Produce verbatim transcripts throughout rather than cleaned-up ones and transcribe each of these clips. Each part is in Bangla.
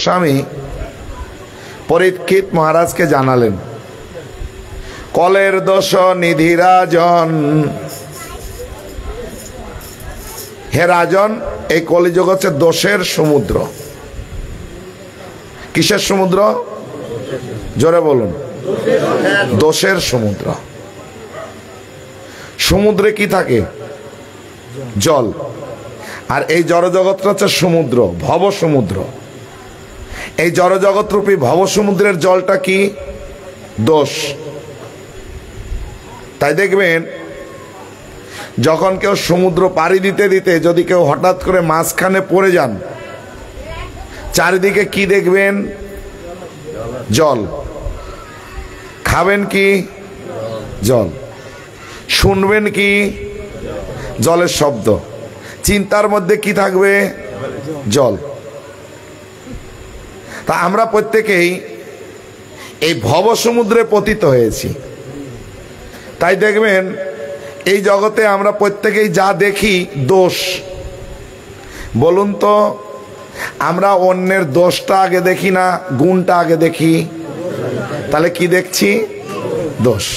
গোস্বামী পরীক্ষিত মহারাজকে জানালেন, কলের দোষ নিধি রাজন। হে রাজন, এই কলিযুগ হচ্ছে দোষের সমুদ্র। কিসের সমুদ্র? জোরে বলুন। দোষের সমুদ্র। সমুদ্রে কি থাকে? জল। আর এই জড়জগৎটা হচ্ছে সমুদ্র, ভব সমুদ্র। এই জড়জগৎ রূপী ভব সমুদ্রের জলটা কি? দোষ। তাই দেখবেন যখন কেউ সমুদ্র পাড়ি দিতে দিতে যদি কেউ হঠাৎ করে মাঝখানে পড়ে যান, চারিদিকে কি দেখবেন? জল। খাবেন কি? জল। শুনবেন কি? জলের শব্দ। চিন্তার মধ্যে কি থাকবে? জল। তা আমরা প্রত্যেকেই এই ভব সমুদ্রে পতিত হয়েছি। তাই দেখবেন এই জগতে আমরা প্রত্যেকেই যা দেখি দোষ। বলুন তো, আমরা অন্যের দোষটা আগে দেখি না গুণটা আগে দেখি? তাহলে কি দেখছি? দোষ।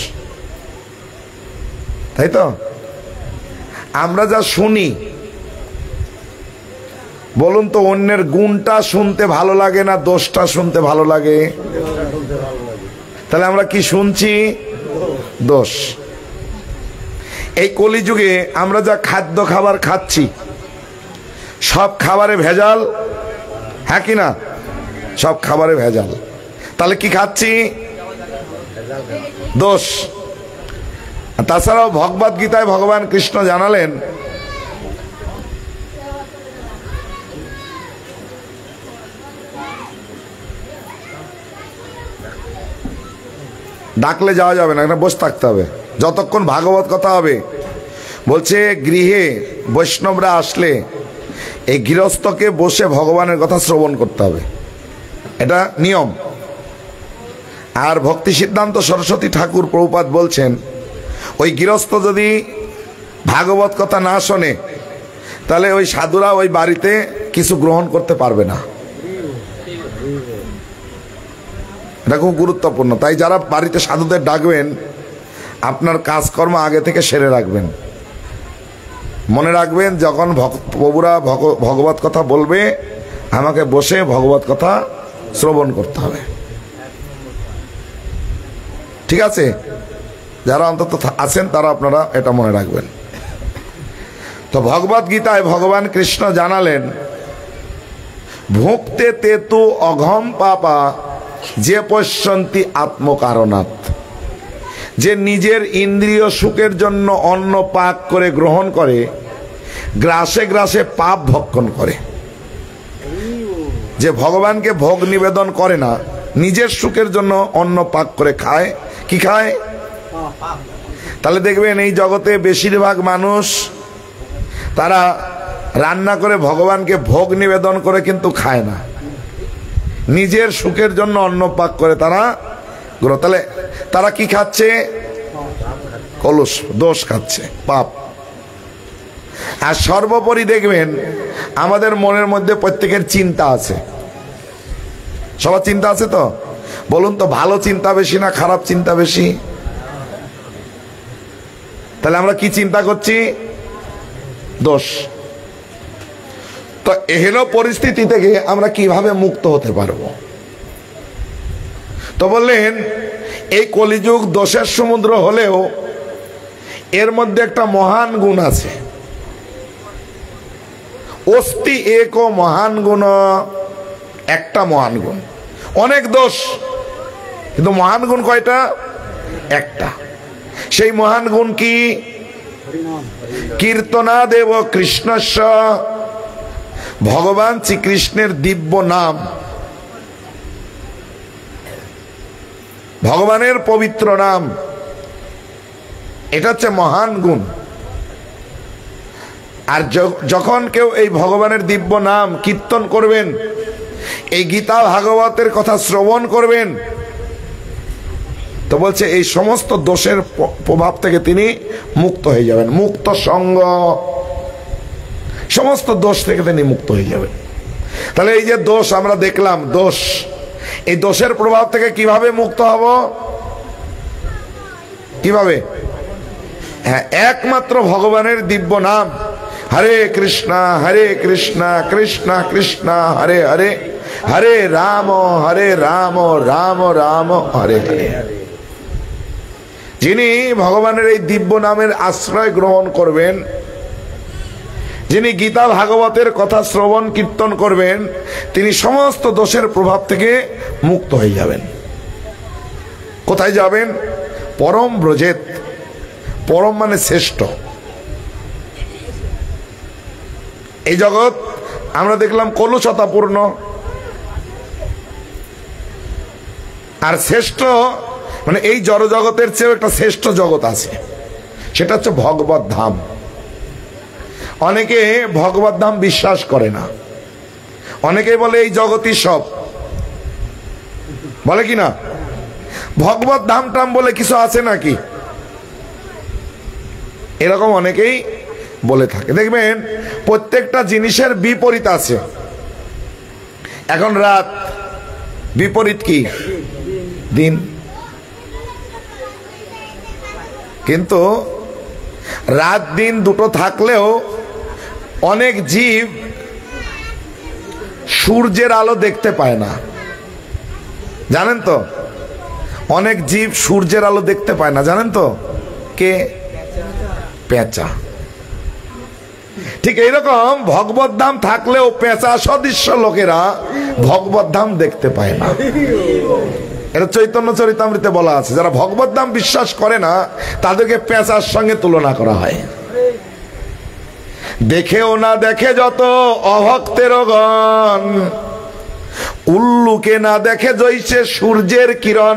তাই তো? আমরা যা শুনি, বলুন তো অন্যের গুণটা শুনতে ভালো লাগে না দোষটা শুনতে ভালো লাগে? তাহলে আমরা কি শুনছি? দোষ। এই কলিযুগে আমরা যা খাদ্য খাবার খাচ্ছি সব খাবারে ভেজাল, হ্যাঁ কি না? সব খাবারে ভেজাল। তাহলে কি খাচ্ছি? দোষ। তাছাড়াও ভগবদ গীতায় ভগবান কৃষ্ণ জানালেন, ডাকলে যাওয়া যাবে না, এখানে বসে থাকতে হবে যতক্ষণ ভাগবত কথা হবে। বলছে গৃহে বৈষ্ণবরা আসলে এই গৃহস্থকে বসে ভগবানের কথা শ্রবণ করতে হবে, এটা নিয়ম। আর ভক্তি সিদ্ধান্ত সরস্বতী ঠাকুর প্রভুপাদ বলছেন, ওই গৃহস্থ যদি ভাগবত কথা না শোনে তাহলে ওই সাধুরা ওই বাড়িতে কিছু গ্রহণ করতে পারবে না। এটা খুব গুরুত্বপূর্ণ। তাই যারা বাড়িতে সাধুদের ডাকবেন আপনার কাজকর্ম আগে থেকে সেরে রাখবেন। মনে রাখবেন যখন প্রভুরা ভগবত কথা বলবে আমাকে বসে ভগবত কথা শ্রবণ করতে হবে, ঠিক আছে? যারা অন্তত আছেন তারা আপনারা এটা মনে রাখবেন। তো ভগবদ গীতায় ভগবান কৃষ্ণ জানালেন, ভুক্তে তেতু অঘম পাপা যে পশ্যন্তি আত্মকারণাৎ। যে নিজের ইন্দ্রিয় সুখের জন্য অন্ন পাক করে গ্রহণ করে গ্রাসে গ্রাসে পাপ ভক্ষণ করে। যে ভগবানকে ভোগ নিবেদন করে না, নিজের সুখের জন্য অন্ন পাক করে খায়, কি খায়? তাহলে দেখবেন এই জগতে বেশিরভাগ মানুষ তারা রান্না করে ভগবানকে ভোগ নিবেদন করে কিন্তু খায় না, নিজের সুখের জন্য অন্ন পাক করে তারা গ্রহ। তাহলে তারা কি খাচ্ছে? কলুষ, দোষ খাচ্ছে, পাপ। আর সর্বোপরি দেখবেন আমাদের মনের মধ্যে প্রত্যেকের চিন্তা আছে। সবার চিন্তা আছে তো? বলুন তো, ভালো চিন্তা বেশি না খারাপ চিন্তা বেশি? তাহলে আমরা কি চিন্তা করছি? দোষ। তো এহেন পরিস্থিতি থেকে আমরা কিভাবে মুক্ত হতে পারবো? তো বললেন এই কলিযুগ দোষের সমুদ্র হলেও এর মধ্যে একটা মহান গুণ আছে। অস্তি এক মহান গুণ, একটা মহান গুণ। অনেক দোষ কিন্তু মহান গুণ কয়টা? একটা। সেই মহান গুণ কি? কীর্তনা দেব কৃষ্ণস্য, ভগবান শ্রীকৃষ্ণের দিব্য নাম, ভগবানের পবিত্র নাম, এটা হচ্ছে মহান গুণ। আর যখন কেউ এই ভগবানের দিব্য নাম কীর্তন করবেন, এই গীতা ভাগবতের কথা শ্রবণ করবেন, তো বলছে এই সমস্ত দোষের প্রভাব থেকে তিনি মুক্ত হয়ে যাবেন। মুক্ত সঙ্গ, সমস্ত দোষ থেকে তিনি মুক্ত হয়ে যাবেন। তাহলে এই যে দোষ আমরা দেখলাম, দোষ, এই দোষের প্রভাব থেকে কিভাবে মুক্ত হব? কিভাবে? হ্যাঁ, একমাত্র ভগবানের দিব্য নাম, হরে কৃষ্ণা হরে কৃষ্ণা কৃষ্ণা কৃষ্ণা হরে হরে, হরে রাম হরে রাম রাম রাম হরে হরে। যিনি ভগবানের এই দিব্য নামের আশ্রয় গ্রহণ করবেন, যিনি গীতা ভাগবতের কথা শ্রবণ কীর্তন করবেন, তিনি সমস্ত দোষের প্রভাব থেকে মুক্ত হয়ে যাবেন। কোথায় যাবেন? পরম ব্রজেত। পরম মানে শ্রেষ্ঠ। এই জগৎ আমরা দেখলাম কলুষতাপূর্ণ, আর শ্রেষ্ঠ মানে এই জড় জগতের চেয়েও একটা শ্রেষ্ঠ জগৎ আছে, সেটা হচ্ছে ভগবত ধাম। অনেকে ভগবত ধাম বিশ্বাস করে না, অনেকেই বলে এই জগতই সব, বলে কি না? ভগবত ধাম টাম বলে কিছু আছে নাকি, এরকম অনেকেই বলে থাকে। দেখবেন প্রত্যেকটা জিনিসের বিপরীত আছে। এখন রাত, বিপরীত কি? দিন। কিন্তু রাত দিন দুটো থাকলেও অনেক জীব সূর্যের আলো দেখতে পায় না, জানেন তো? অনেক জীব সূর্যের আলো দেখতে পায় না, জানেন তো? কে? পেঁচা। ঠিক এইরকম ভগবত ধাম থাকলেও পেঁচা সদৃশ্য লোকেরা ভগবত ধাম দেখতে পায় না। এটা চৈতন্য চরিতামৃতে বলা আছে, যারা ভগবত ধাম বিশ্বাস করে না তাদেরকে পেঁচার সঙ্গে তুলনা করা হয়। দেখেও না দেখে যত অভক্তের গণ, উল্লুকে না দেখে জৈসে সূর্যের কিরণ।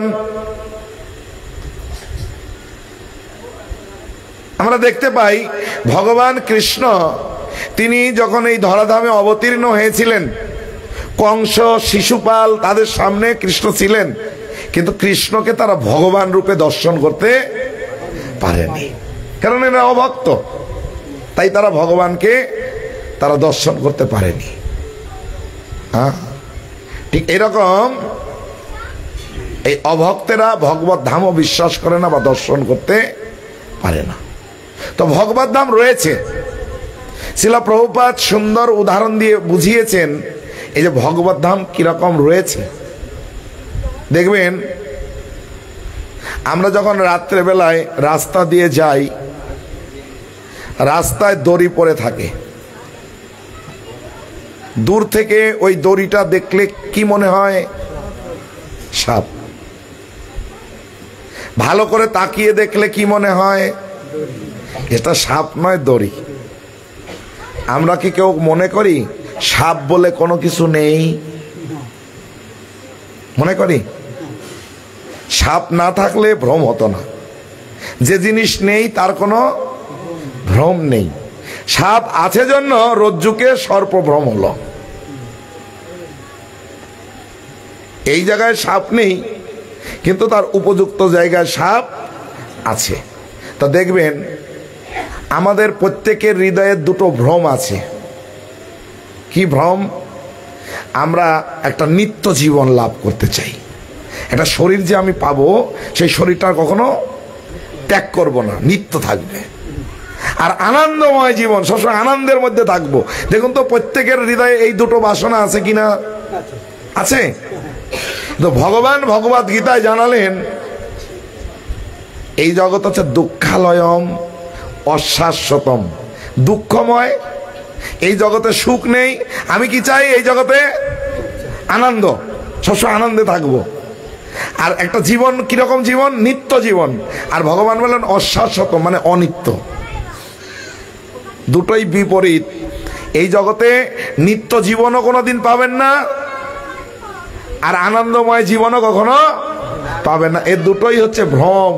আমরা দেখতে পাই ভগবান কৃষ্ণ তিনি যখন এই ধরাধামে অবতীর্ণ হয়েছিলেন, কংস শিশুপাল তাদের সামনে কৃষ্ণ ছিলেন, কিন্তু কৃষ্ণকে তারা ভগবান রূপে দর্শন করতে পারেনি, কারণ এরা অভক্ত, তাই তারা ভগবানকে তারা দর্শন করতে পারেনি। হ্যাঁ, ঠিক এরকম এই অভক্তেরা ভগবত ধামও বিশ্বাস করে না বা দর্শন করতে পারে না। তো ভগবত ধাম রয়েছে। শিলা প্রভুপাদ সুন্দর উদাহরণ দিয়ে বুঝিয়েছেন এই যে ভগবত ধাম কিরকম রয়েছে। দেখবেন আমরা যখন রাত্রেবেলায় রাস্তা দিয়ে যাই, রাস্তায় দড়ি পড়ে থাকে, দূর থেকে ওই দড়িটা দেখলে কি মনে হয়? সাপ। ভালো করে তাকিয়ে দেখলে কি মনে হয়? এটা সাপ নয়, দড়ি। আমরা কি কেউ মনে করি সাপ বলে কোনো কিছু নেই? মনে করি? সাপ না থাকলে ভ্রম হতো না। যে জিনিস নেই তার কোনো ভ্রম নেই। সাপ আছে জন্য রজ্জুকে সর্প ভ্রম হলো। এই জায়গায় সাপ নেই, কিন্তু তার উপযুক্ত জায়গায় সাপ আছে। তা দেখবেন আমাদের প্রত্যেকের হৃদয়ে দুটো ভ্রম আছে। কি ভ্রম? আমরা একটা নিত্য জীবন লাভ করতে চাই। একটা শরীর যে আমি পাবো, সেই শরীরটা কখনো ত্যাগ করব না, নিত্য থাকবে। আর আনন্দময় জীবন, সবসময় আনন্দের মধ্যে থাকবো। দেখুন তো প্রত্যেকের হৃদয়ে এই দুটো বাসনা আছে কিনা? আছে। তো ভগবান ভগবত গীতায় জানালেন এই জগৎ হচ্ছে দুঃখালয়ম অশাশ্বতম, দুঃখময়। এই জগতে সুখ নেই। আমি কি চাই? এই জগতে আনন্দ, সবসময় আনন্দে থাকবো। আর একটা জীবন কিরকম জীবন? নিত্য জীবন। আর ভগবান বলেন অশাশ্বত মানে অনিত্য। দুটোই বিপরীত। এই জগতে নিত্য জীবনও কোনোদিন পাবেন না, আর আনন্দময় জীবনও কখনো পাবেন না। এর দুটোই হচ্ছে ভ্রম।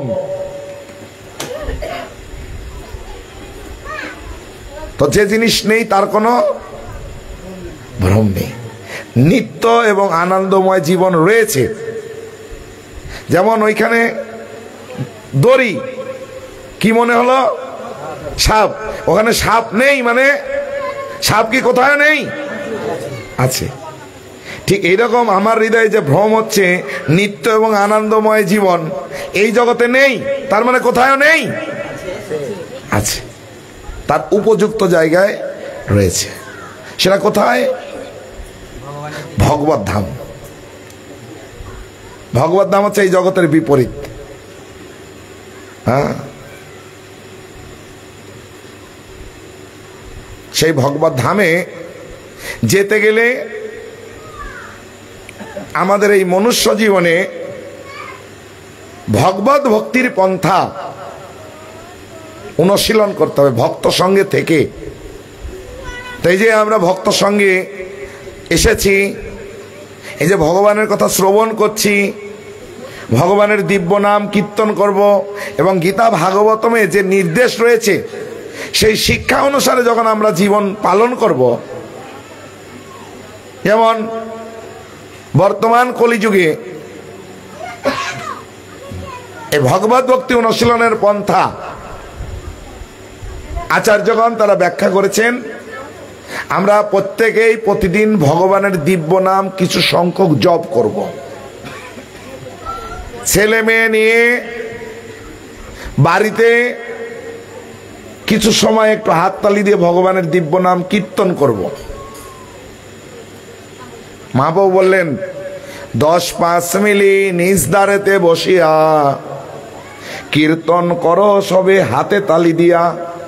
তো যে জিনিস নেই তার কোনো ভ্রম নেই। নিত্য এবং আনন্দময় জীবন রয়েছে। যেমন ওইখানে দড়ি, কি মনে হলো? সাপ। ওখানে সাপ নেই মানে সাপ কি কোথায় নেই? আছে। ঠিক এইরকম আমার হৃদয়ে যে ভ্রম হচ্ছে নিত্য এবং আনন্দময় জীবন এই জগতে নেই, তার মানে কোথাও নেই, আছে, তার উপযুক্ত জায়গায় রয়েছে। সেটা কোথায়? ভগবত ধাম। ভগবত ধাম হচ্ছে এই জগতের বিপরীত। হ্যাঁ, সেই ভগবত ধামে যেতে গেলে আমাদের এই মনুষ্য জীবনে ভগবত ভক্তির পন্থা অনুশীলন করতে হবে ভক্ত সঙ্গে থেকে। তাই যে আমরা ভক্ত সঙ্গে এসেছি, এই যে ভগবানের কথা শ্রবণ করছি, ভগবানের দিব্য নাম কীর্তন করব, এবং গীতা ভাগবতমে যে নির্দেশ রয়েছে সেই শিক্ষা অনুসারে যখন আমরা জীবন পালন করব, যেমন বর্তমান কলিযুগে এই ভগবত ভক্তি অনুশীলনের পন্থা আচার্যগণ তারা ব্যাখ্যা করেছেন। আমরা প্রত্যেকেই প্রতিদিন ভগবানের দিব্য নাম কিছু সংখ্যক জপ করব। ছেলে মেয়ে নিয়ে বাড়িতে কিছু সময় একটু হাততালি দিয়ে ভগবানের দিব্য নাম কীর্তন করব। মা বাবু বললেন, দশ পাঁচ মিলি নিজ দ্বারেতে বসিয়া কীর্তন করো সবে হাতে তালি দিয়া।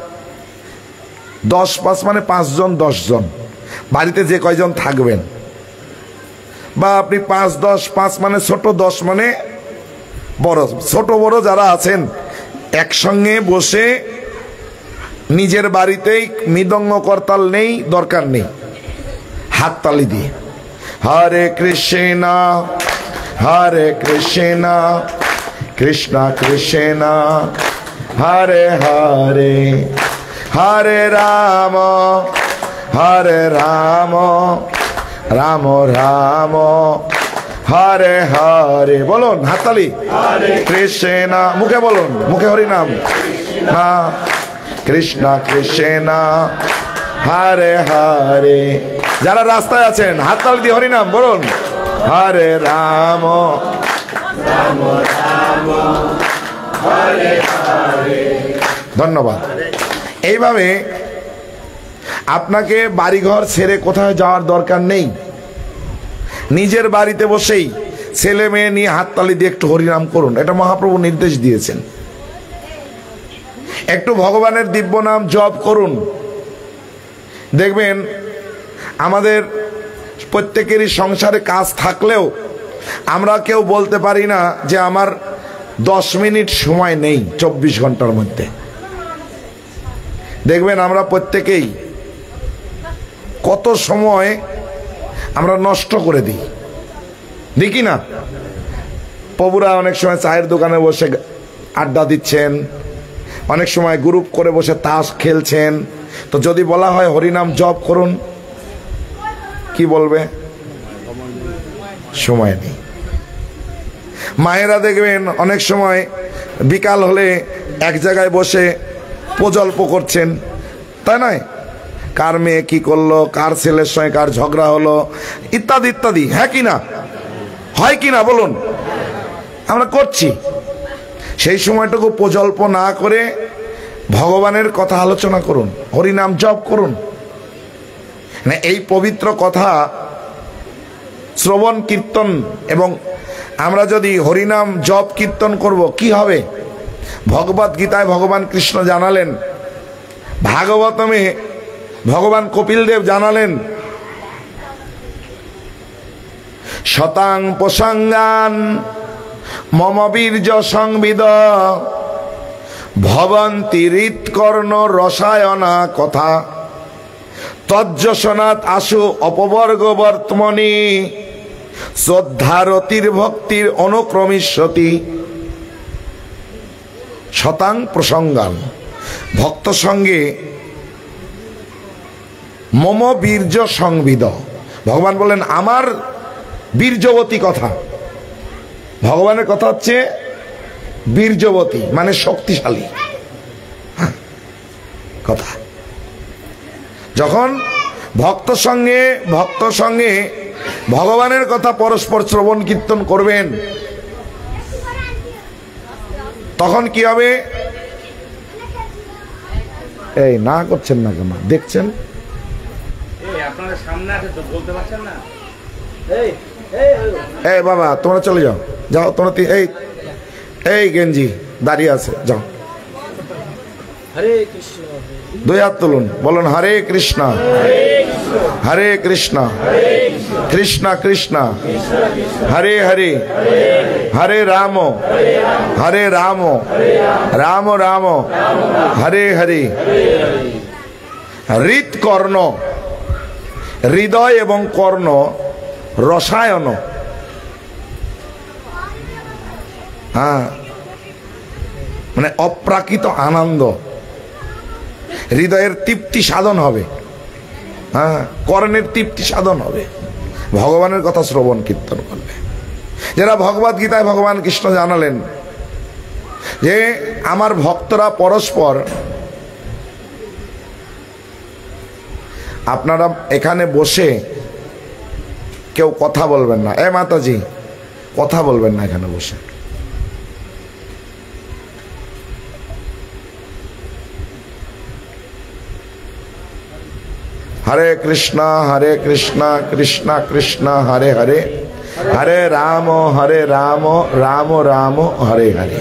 দশ পাঁচ মানে পাঁচজন দশ জন, বাড়িতে যে কয়জন থাকবেন, বা আপনি পাঁচ দশ, পাঁচ মানে ছোট, দশ মানে বড়, ছোট বড় যারা আছেন একসঙ্গে বসে নিজের বাড়িতেই মৃদঙ্গ করতাল নেই, দরকার নেই, হাততালি দিয়ে হরে কৃষ্ণ হরে কৃষ্ণ কৃষ্ণ কৃষ্ণ হরে হরে হরে রাম হরে রাম রাম রাম হরে হরে। বলুন হাততালি, কৃষ্ণ, মুখে বলুন, মুখে হরি নাম না, কৃষ্ণ কৃষ্ণ হরে হরে। যারা রাস্তায় আছেন হাততালি দিয়ে হরি নাম বলুন, হরে রাম রাম রাম হরে হরে। ধন্যবাদ। এইভাবে আপনাকে বাড়িঘর ছেড়ে কোথাও যাওয়ার দরকার নেই, নিজের বাড়িতে বসেই ছেলে মেয়ে নিয়ে হাততালি দিয়ে একটু হরিনাম করুন। এটা মহাপ্রভু নির্দেশ দিয়েছেন। একটু ভগবানের দিব্য নাম জপ করুন, দেখবেন আমাদের প্রত্যেকেরই সংসারে কাজ থাকলেও আমরা কেউ বলতে পারি না যে আমার দশ মিনিট সময় নেই চব্বিশ ঘন্টার মধ্যে। দেখবেন আমরা প্রত্যেকেই কত সময় আমরা নষ্ট করে দিই, দেখি না? প্রভুরা অনেক সময় চায়ের দোকানে বসে আড্ডা দিচ্ছেন, অনেক সময় গ্রুপ করে বসে তাস খেলছেন। তো যদি বলা হয় হরিনাম জপ করুন, কি বলবে? সময় নেই। মায়েরা দেখবেন অনেক সময় বিকাল হলে এক জায়গায় বসে প্রজল্প করছেন, তাই নয়? কার মেয়ে কি করলো, কার ছেলের সঙ্গে কার ঝগড়া হলো, ইত্যাদি ইত্যাদি। হ্যাঁ কি না? হয় কি না বলুন? আমরা করছি। সেই সময়টুকু প্রজল্প না করে ভগবানের কথা আলোচনা করুন, হরিনাম জপ করুন। না, এই পবিত্র কথা শ্রবণ কীর্তন, এবং আমরা যদি হরিনাম জপ কীর্তন করব কি হবে? ভগবত গীতায় ভগবান কৃষ্ণ জানালেন, ভাগবতমে ভগবান কপিল দেব জানালেন, শতাং প্রসঙ্গান মম বীর্য সংবিদ ভবন্তি হৃৎকর্ণ রসায়না কথা তজ্জসনাথ আশু অপবর্গ বর্তমনি শ্রদ্ধারতির ভক্তির অনুক্রমিষ্যতি। শতাং প্রসঙ্গান, ভক্ত সঙ্গে মম বীর্য সংবিদ। ভগবান বলেন আমার বীর্যবতী কথা। ভগবানের কথা হচ্ছে বীর্যবতী, মানে শক্তিশালী কথা। যখন ভক্ত সঙ্গে ভক্ত সঙ্গে ভগবানের কথা পরস্পর শ্রবণ কীর্তন করবেন, তখন কি হবে? এই না করছেন না কেন? দেখছেন এই বাবা, তোমরা চলে যাও, যাও তোমরা। এই এই গেঞ্জি দাঁড়িয়ে আছে, যাও। দুই হাত তুলুন, বলুন হরে কৃষ্ণ হরে কৃষ্ণ কৃষ্ণ কৃষ্ণ হরে হরে হরে রাম হরে রাম রাম রাম হরে হরে। হৃদ কর্ণ, হৃদয় এবং কর্ণ রসায়ন, হ্যাঁ, মানে অপ্রাকৃত আনন্দ, হৃদয়ের তৃপ্তি সাধন হবে, হ্যাঁ, কর্ণের তৃপ্তি সাধন হবে ভগবানের কথা শ্রবণ কীর্তন করলে। যারা ভগবদ গীতায় ভগবান কৃষ্ণ জানালেন যে আমার ভক্তরা পরস্পর, আপনারা এখানে বসে কেউ কথা বলবেন না, এ মাতাজি কথা বলবেন না এখানে বসে। হরে কৃষ্ণ হরে কৃষ্ণ কৃষ্ণ কৃষ্ণ হরে হরে হরে রাম হরে রাম রাম রাম হরে হরে।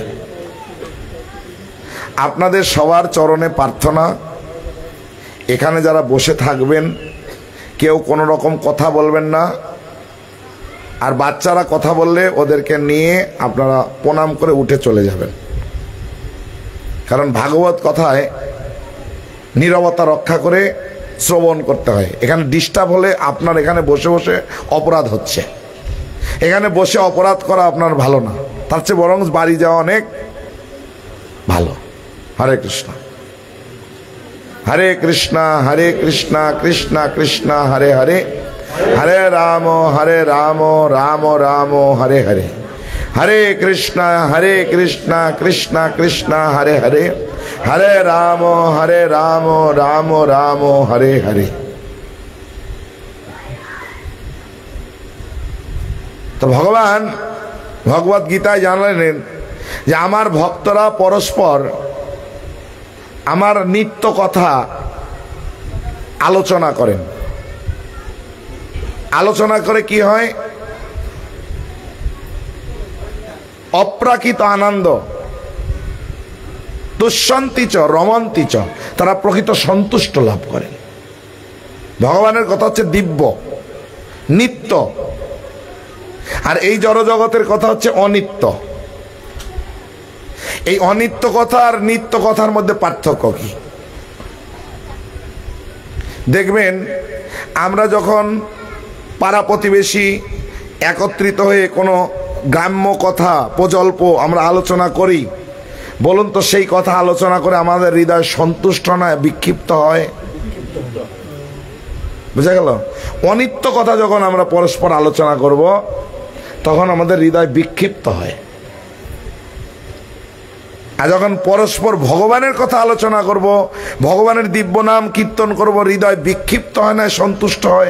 আপনাদের সবার চরণে প্রার্থনা, এখানে যারা বসে থাকবেন কেউ কোনো রকম কথা বলবেন না, আর বাচ্চারা কথা বললে ওদেরকে নিয়ে আপনারা প্রণাম করে উঠে চলে যাবেন, কারণ ভাগবত কথায় নীরবতা রক্ষা করে শ্রবণ করতে হয়। এখানে ডিস্টার্ব হলে আপনার এখানে বসে বসে অপরাধ হচ্ছে, এখানে বসে অপরাধ করা আপনার ভালো না, তার চেয়ে বরং বাড়ি যাওয়া অনেক ভালো। হরে কৃষ্ণ হরে কৃষ্ণ হরে কৃষ্ণ কৃষ্ণ কৃষ্ণ হরে হরে হরে রাম হরে রাম রাম রাম হরে হরে হরে কৃষ্ণ হরে কৃষ্ণ কৃষ্ণ কৃষ্ণ হরে হরে হরে রাম হরে রাম রাম রাম হরে হরে। তো ভগবান ভগবদ গীতায় জানালেন যে আমার ভক্তরা পরস্পর আমার নিত্য কথা আলোচনা করেন। আলোচনা করে কি হয়? অপ্রাকৃত আনন্দ, দুঃশান্তিচ রমন্তিচ, তারা প্রকৃত সন্তুষ্ট লাভ করেন। ভগবানের কথা হচ্ছে দিব্য, নিত্য, আর এই জড়জগতের কথা হচ্ছে অনিত্য। এই অনিত্য কথা আর নিত্য কথার মধ্যে পার্থক্য কি? দেখবেন আমরা যখন পাড়া প্রতিবেশী একত্রিত হয়ে কোনো গ্রাম্য কথা প্রজল্প আমরা আলোচনা করি, বলুন তো সেই কথা আলোচনা করে আমাদের হৃদয় সন্তুষ্ট নয়, বিক্ষিপ্ত হয়? বুঝা গেল? অনিত্য কথা যখন আমরা পরস্পর আলোচনা করব তখন আমাদের হৃদয় বিক্ষিপ্ত হয়, আর যখন পরস্পর ভগবানের কথা আলোচনা করব, ভগবানের দিব্য নাম কীর্তন করব, হৃদয় বিক্ষিপ্ত হয় না, সন্তুষ্ট হয়।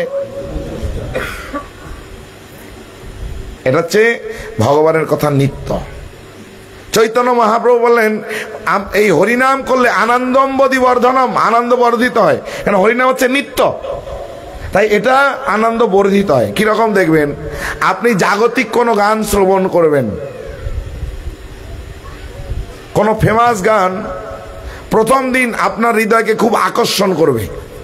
এটা হচ্ছে ভগবানের কথা নিত্য। চৈতন্য মহাপ্রভু বললেন এই হরিনাম করলে আনন্দম বদি বর্ধনম, আনন্দ বর্ধিত হয়, কারণ হরিনাম হচ্ছে নিত্য, তাই এটা আনন্দ বর্ধিত হয়। কিরকম দেখবেন, আপনি জাগতিক কোনো গান শ্রবণ করবেন, কোন ফেমাস গান প্রথম দিন আপনার হৃদয়কে খুব আকর্ষণ করবে,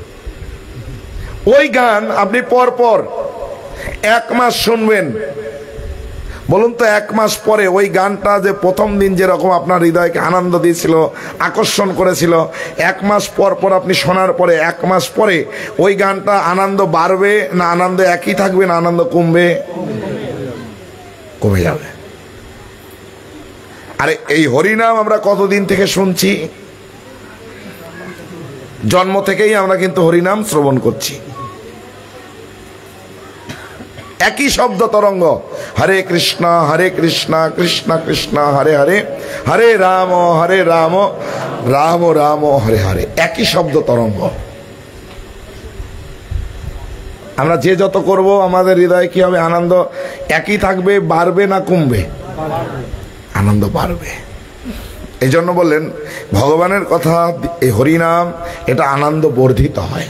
ওই গান আপনি পর পর এক মাস শুনবেন। বলুন তো এক মাস পরে ওই গানটা যে প্রথম দিন যেরকম আপনার হৃদয়কে আনন্দ দিয়েছিল, আকর্ষণ করেছিল, এক মাস পর পর আপনি শোনার পরে এক মাস পরে ওই গানটা আনন্দ বাড়বে না আনন্দ একই থাকবে না আনন্দ কমবে? কমে যাবে। আরে এই হরিনাম আমরা কতদিন থেকে শুনছি? জন্ম থেকেই আমরা কিন্তু হরিনাম শ্রবণ করছি। একই শব্দ তরঙ্গ, হরে কৃষ্ণ হরে কৃষ্ণ কৃষ্ণ কৃষ্ণ হরে হরে হরে রাম হরে রাম রাম রাম হরে হরে, একই শব্দ তরঙ্গ। আমরা যে যত করব আমাদের হৃদয়ে কি হবে? আনন্দ একই থাকবে, বাড়বে না কমবে? আনন্দ বাড়বে। এই জন্য বললেন ভগবানের কথা, এই হরিনাম, এটা আনন্দ বর্ধিত হয়।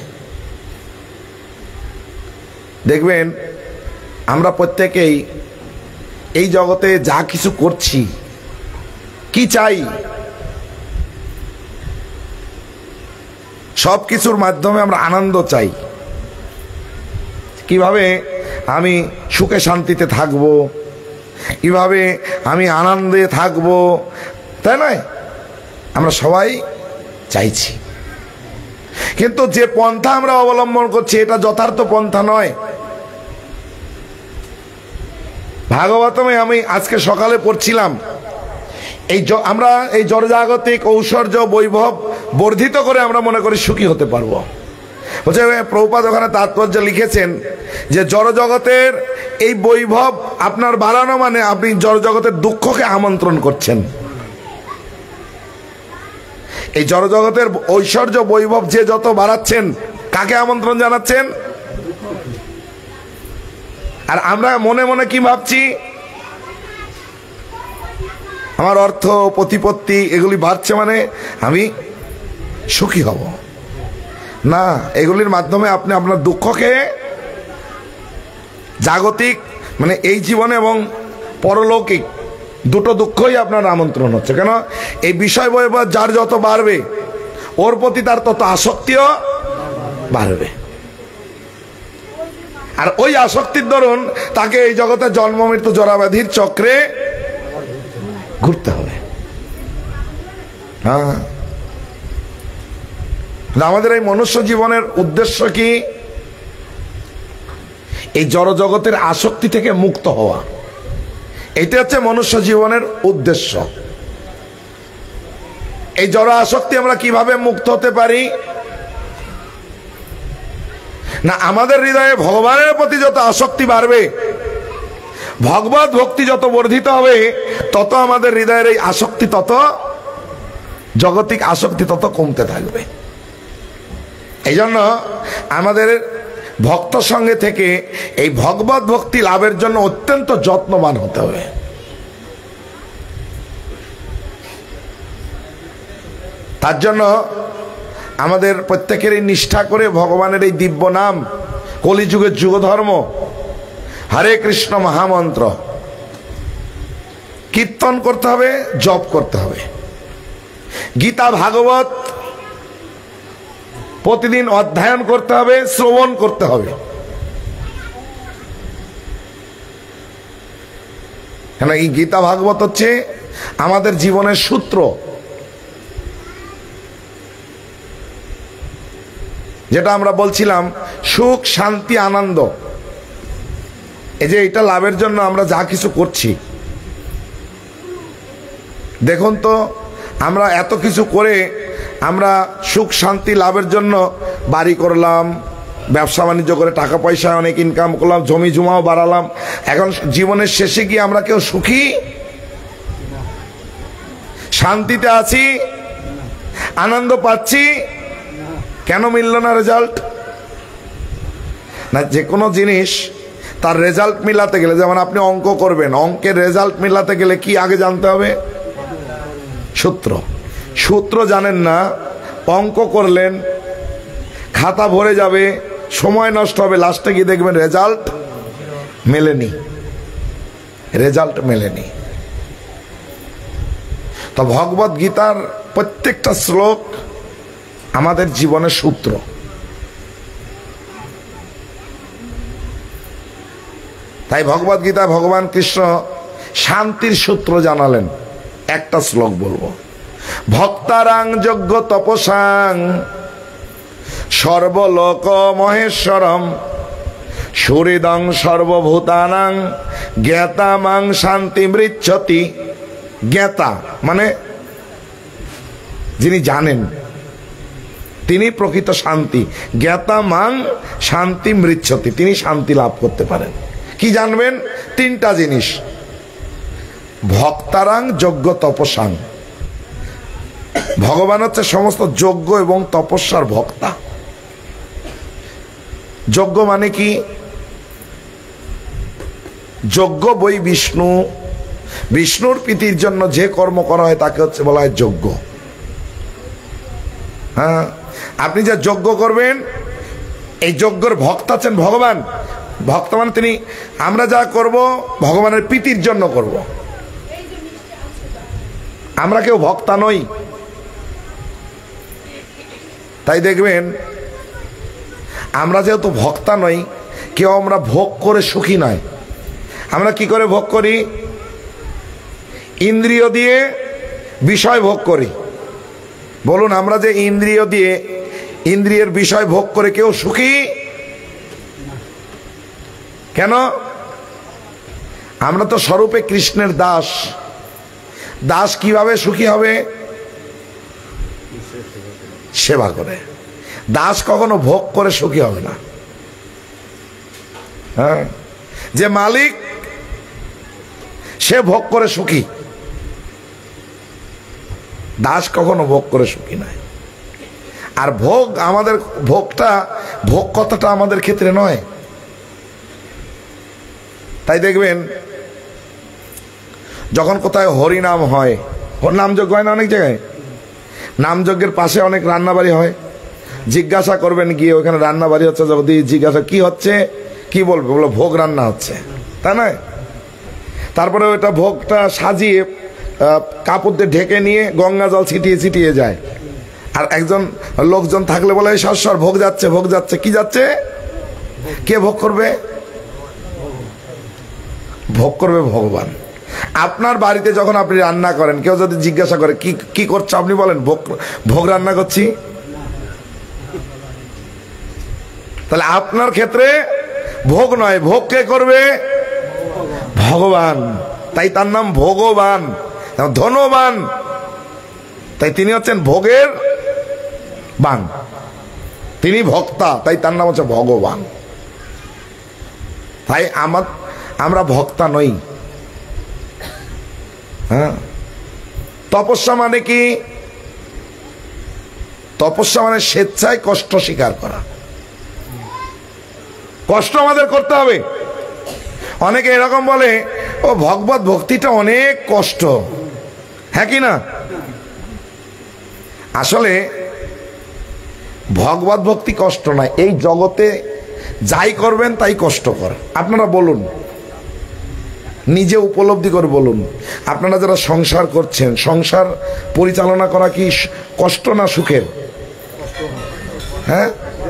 দেখবেন আমরা প্রত্যেকেই এই জগতে যা কিছু করছি, কি চাই? সব কিছুর মাধ্যমে আমরা আনন্দ চাই। কিভাবে আমি সুখে শান্তিতে থাকবো, কিভাবে আমি আনন্দে থাকবো, তাই নয়? আমরা সবাই চাইছি, কিন্তু যে পন্থা আমরা অবলম্বন করছি এটা যথার্থ পন্থা নয়। ভাগবতমে আমি আজকে সকালে পড়ছিলাম, এই আমরা এই জড়জাগতিক ঐশ্বর্য বৈভব বর্ধিত করে আমরা মনে করি সুখী হতে পারবো। বলছে প্রভুপাদ ওখানে তাৎপর্য লিখেছেন যে জড়জগতের এই বৈভব আপনার বাড়ানো মানে আপনি জড়জগতের দুঃখকে আমন্ত্রণ করছেন। এই জড়জগতের ঐশ্বর্য বৈভব যে যত বাড়াচ্ছেন, কাকে আমন্ত্রণ জানাচ্ছেন? আর আমরা মনে মনে কি ভাবছি? আমার অর্থ প্রতিপত্তি এগুলি বাড়ছে মানে আমি সুখী হব না। এগুলির মাধ্যমে আপনি আপনার দুঃখকে, জাগতিক মানে এই জীবনে এবং পরলৌকিক দুটো দুঃখই আপনার আমন্ত্রণ হচ্ছে। কেন? এই বিষয় বৈভব যার যত বাড়বে ওর প্রতি তার তত আসক্তিও বাড়বে, আর ওই আসক্তির দরুন তাকে এই জগতে জন্ম মৃত্যু জরাব্যাধির চক্রে ঘুরতে হবে। হ্যাঁ, আমাদের এই মনুষ্য জীবনের উদ্দেশ্য কি? এই জড় জগতের আসক্তি থেকে মুক্ত হওয়া, এটা হচ্ছে মনুষ্য জীবনের উদ্দেশ্য। এই জড় আসক্তি আমরা কিভাবে মুক্ত হতে পারি? না, আমাদের হৃদয়ে ভগবানের প্রতি যত আসক্তি বাড়বে, ভগবত ভক্তি যত বর্ধিত হবে, তত আমাদের হৃদয়ের এই আসক্তি, তত জগতিক আসক্তি তত কমতে থাকবে। এই জন্য আমাদের ভক্ত সঙ্গে থেকে এই ভগবত ভক্তি লাভের জন্য অত্যন্ত যত্নবান হতে হবে। তার জন্য আমাদের প্রত্যেকেরই নিষ্ঠা করে ভগবানের এই দিব্য নাম, কলিযুগের যুগ ধর্ম হরে কৃষ্ণ মহামন্ত্র কীর্তন করতে হবে, জপ করতে হবে। গীতা ভাগবত প্রতিদিন অধ্যয়ন করতে হবে, শ্রবণ করতে হবে। কেন? এই গীতা ভাগবত হচ্ছে আমাদের জীবনের সূত্র, যেটা আমরা বলছিলাম সুখ শান্তি আনন্দ। এই যে এটা লাভের জন্য আমরা যা কিছু করছি, দেখুন তো আমরা এত কিছু করে আমরা সুখ শান্তি লাভের জন্য বাড়ি করলাম, ব্যবসা বাণিজ্য করে টাকা পয়সা অনেক ইনকাম করলাম, জমি জমাও বাড়ালাম। এখন জীবনের শেষে গিয়ে আমরা কেউ সুখী, শান্তিতে আছি, আনন্দ পাচ্ছি? কেন মিলল না রেজাল্ট? না, যে কোনো জিনিস তার রেজাল্ট মিলাতে গেলে, যেমন আপনি অঙ্ক করবেন, অঙ্কের রেজাল্ট মিলাতে গেলে কি আগে জানতে হবে? সূত্র। সূত্র জানেন না, অঙ্ক করলেন, খাতা ভরে যাবে, সময় নষ্ট হবে, লাস্টে গিয়ে দেখবেন রেজাল্ট মেলেনি, রেজাল্ট মেলেনি। তো ভগবত গীতার প্রত্যেকটা শ্লোক আমাদের জীবনের সূত্র। তাই ভগবত গীতা ভগবান কৃষ্ণ শান্তির সূত্র জানালেন। একটা শ্লোক বলবো, ভক্তারাং যজ্ঞ তপসাং সর্বলোক মহেশ্বরম সুহৃদং সর্বভূতানাং জ্ঞাতামাং শান্তি মৃচ্ছতি। জ্ঞাতা মানে যিনি জানেন, তিনি প্রকৃত শান্তি। জ্ঞাতামাং শান্তি মৃচ্ছতি, তিনি শান্তি লাভ করতে পারেন। কি জানবেন? তিনটা জিনিস। ভক্তারাং যজ্ঞ তপসাং, ভগবান হচ্ছে সমস্ত যজ্ঞ এবং তপস্যার ভক্তা। যজ্ঞ মানে কি? যজ্ঞ বই বিষ্ণু, বিষ্ণুর প্রীতির জন্য যে কর্ম করা হয় তাকে হচ্ছে বলা হয় যজ্ঞ। হ্যাঁ, আপনি যা যজ্ঞ করবেন, এই যজ্ঞের ভক্ত আছেন ভগবান। ভক্ত মানে তিনি, আমরা যা করব ভগবানের প্রীতির জন্য করব। আমরা কেউ ভক্তা নই। তাই দেখবেন আমরা যেহেতু ভক্তা নই, কেউ আমরা ভোগ করে সুখী নয়। আমরা কি করে ভোগ করি? ইন্দ্রিয় দিয়ে বিষয় ভোগ করি। বলুন, আমরা যে ইন্দ্রিয় দিয়ে ইন্দ্রিয়ের বিষয় ভোগ করে কেউ সুখী কেন? আমরা তো স্বরূপে কৃষ্ণের দাস। দাস কিভাবে সুখী হবে? সেবা করে। দাস কখনো ভোগ করে সুখী হবে না। হ্যাঁ, যে মালিক সে ভোগ করে সুখী, দাস কখনো ভোগ করে সুখী নয়। আর ভোগ, আমাদের ভোগটা, ভোগ কথাটা আমাদের ক্ষেত্রে নয়। তাই দেখবেন যখন কোথায় হরিনাম হয়, নামযজ্ঞ হয় না অনেক জায়গায়, নামযজ্ঞের পাশে অনেক রান্নাবাড়ি হয়। জিজ্ঞাসা করবেন গিয়ে, ওখানে রান্নাবাড়ি হচ্ছে, যদি জিজ্ঞাসা কি হচ্ছে, কি বলবে? বলো ভোগ রান্না হচ্ছে, তাই নয়? তারপরে ওইটা ভোগটা সাজিয়ে কাপড় দিয়ে ঢেকে নিয়ে গঙ্গা জল ছিটিয়ে ছিটিয়ে যায়। আর একজন লোকজন থাকলে বলে সর ভোগ যাচ্ছে, ভোগ যাচ্ছে। কি যাচ্ছে? কে ভোগ করবে? ভোগ করবে ভগবান। আপনার বাড়িতে যখন আপনি রান্না করেন, কেউ যদি জিজ্ঞাসা করে কি কি করছো, আপনি বলেন ভোগ ভোগ রান্না করছি। তাহলে আপনার ক্ষেত্রে ভোগ নয়, ভোগ কে করবে? ভগবান। তাই তার নাম ভগবান, ধনবান। তাই তিনি হচ্ছেন ভোগের বান, তিনি ভক্তা, তাই তার নাম হচ্ছে ভগবান। তাই আমার আমরা ভক্তা নই। হ্যাঁ, তপস্যা মানে কি? তপস্যা মানে স্বেচ্ছায় কষ্ট স্বীকার করা। কষ্ট আমাদের করতে হবে। অনেকে এরকম বলে, ও ভগবত ভক্তিটা অনেক কষ্ট। হ্যাঁ কি না? আসলে ভগবত ভক্তি কষ্ট নয়। এই জগতে যাই করবেন তাই কষ্টকর। আপনারা বলুন, নিজে উপলব্ধি করে বলুন, আপনারা যারা সংসার করছেন, সংসার পরিচালনা করা কি কষ্ট না সুখের? হ্যাঁ,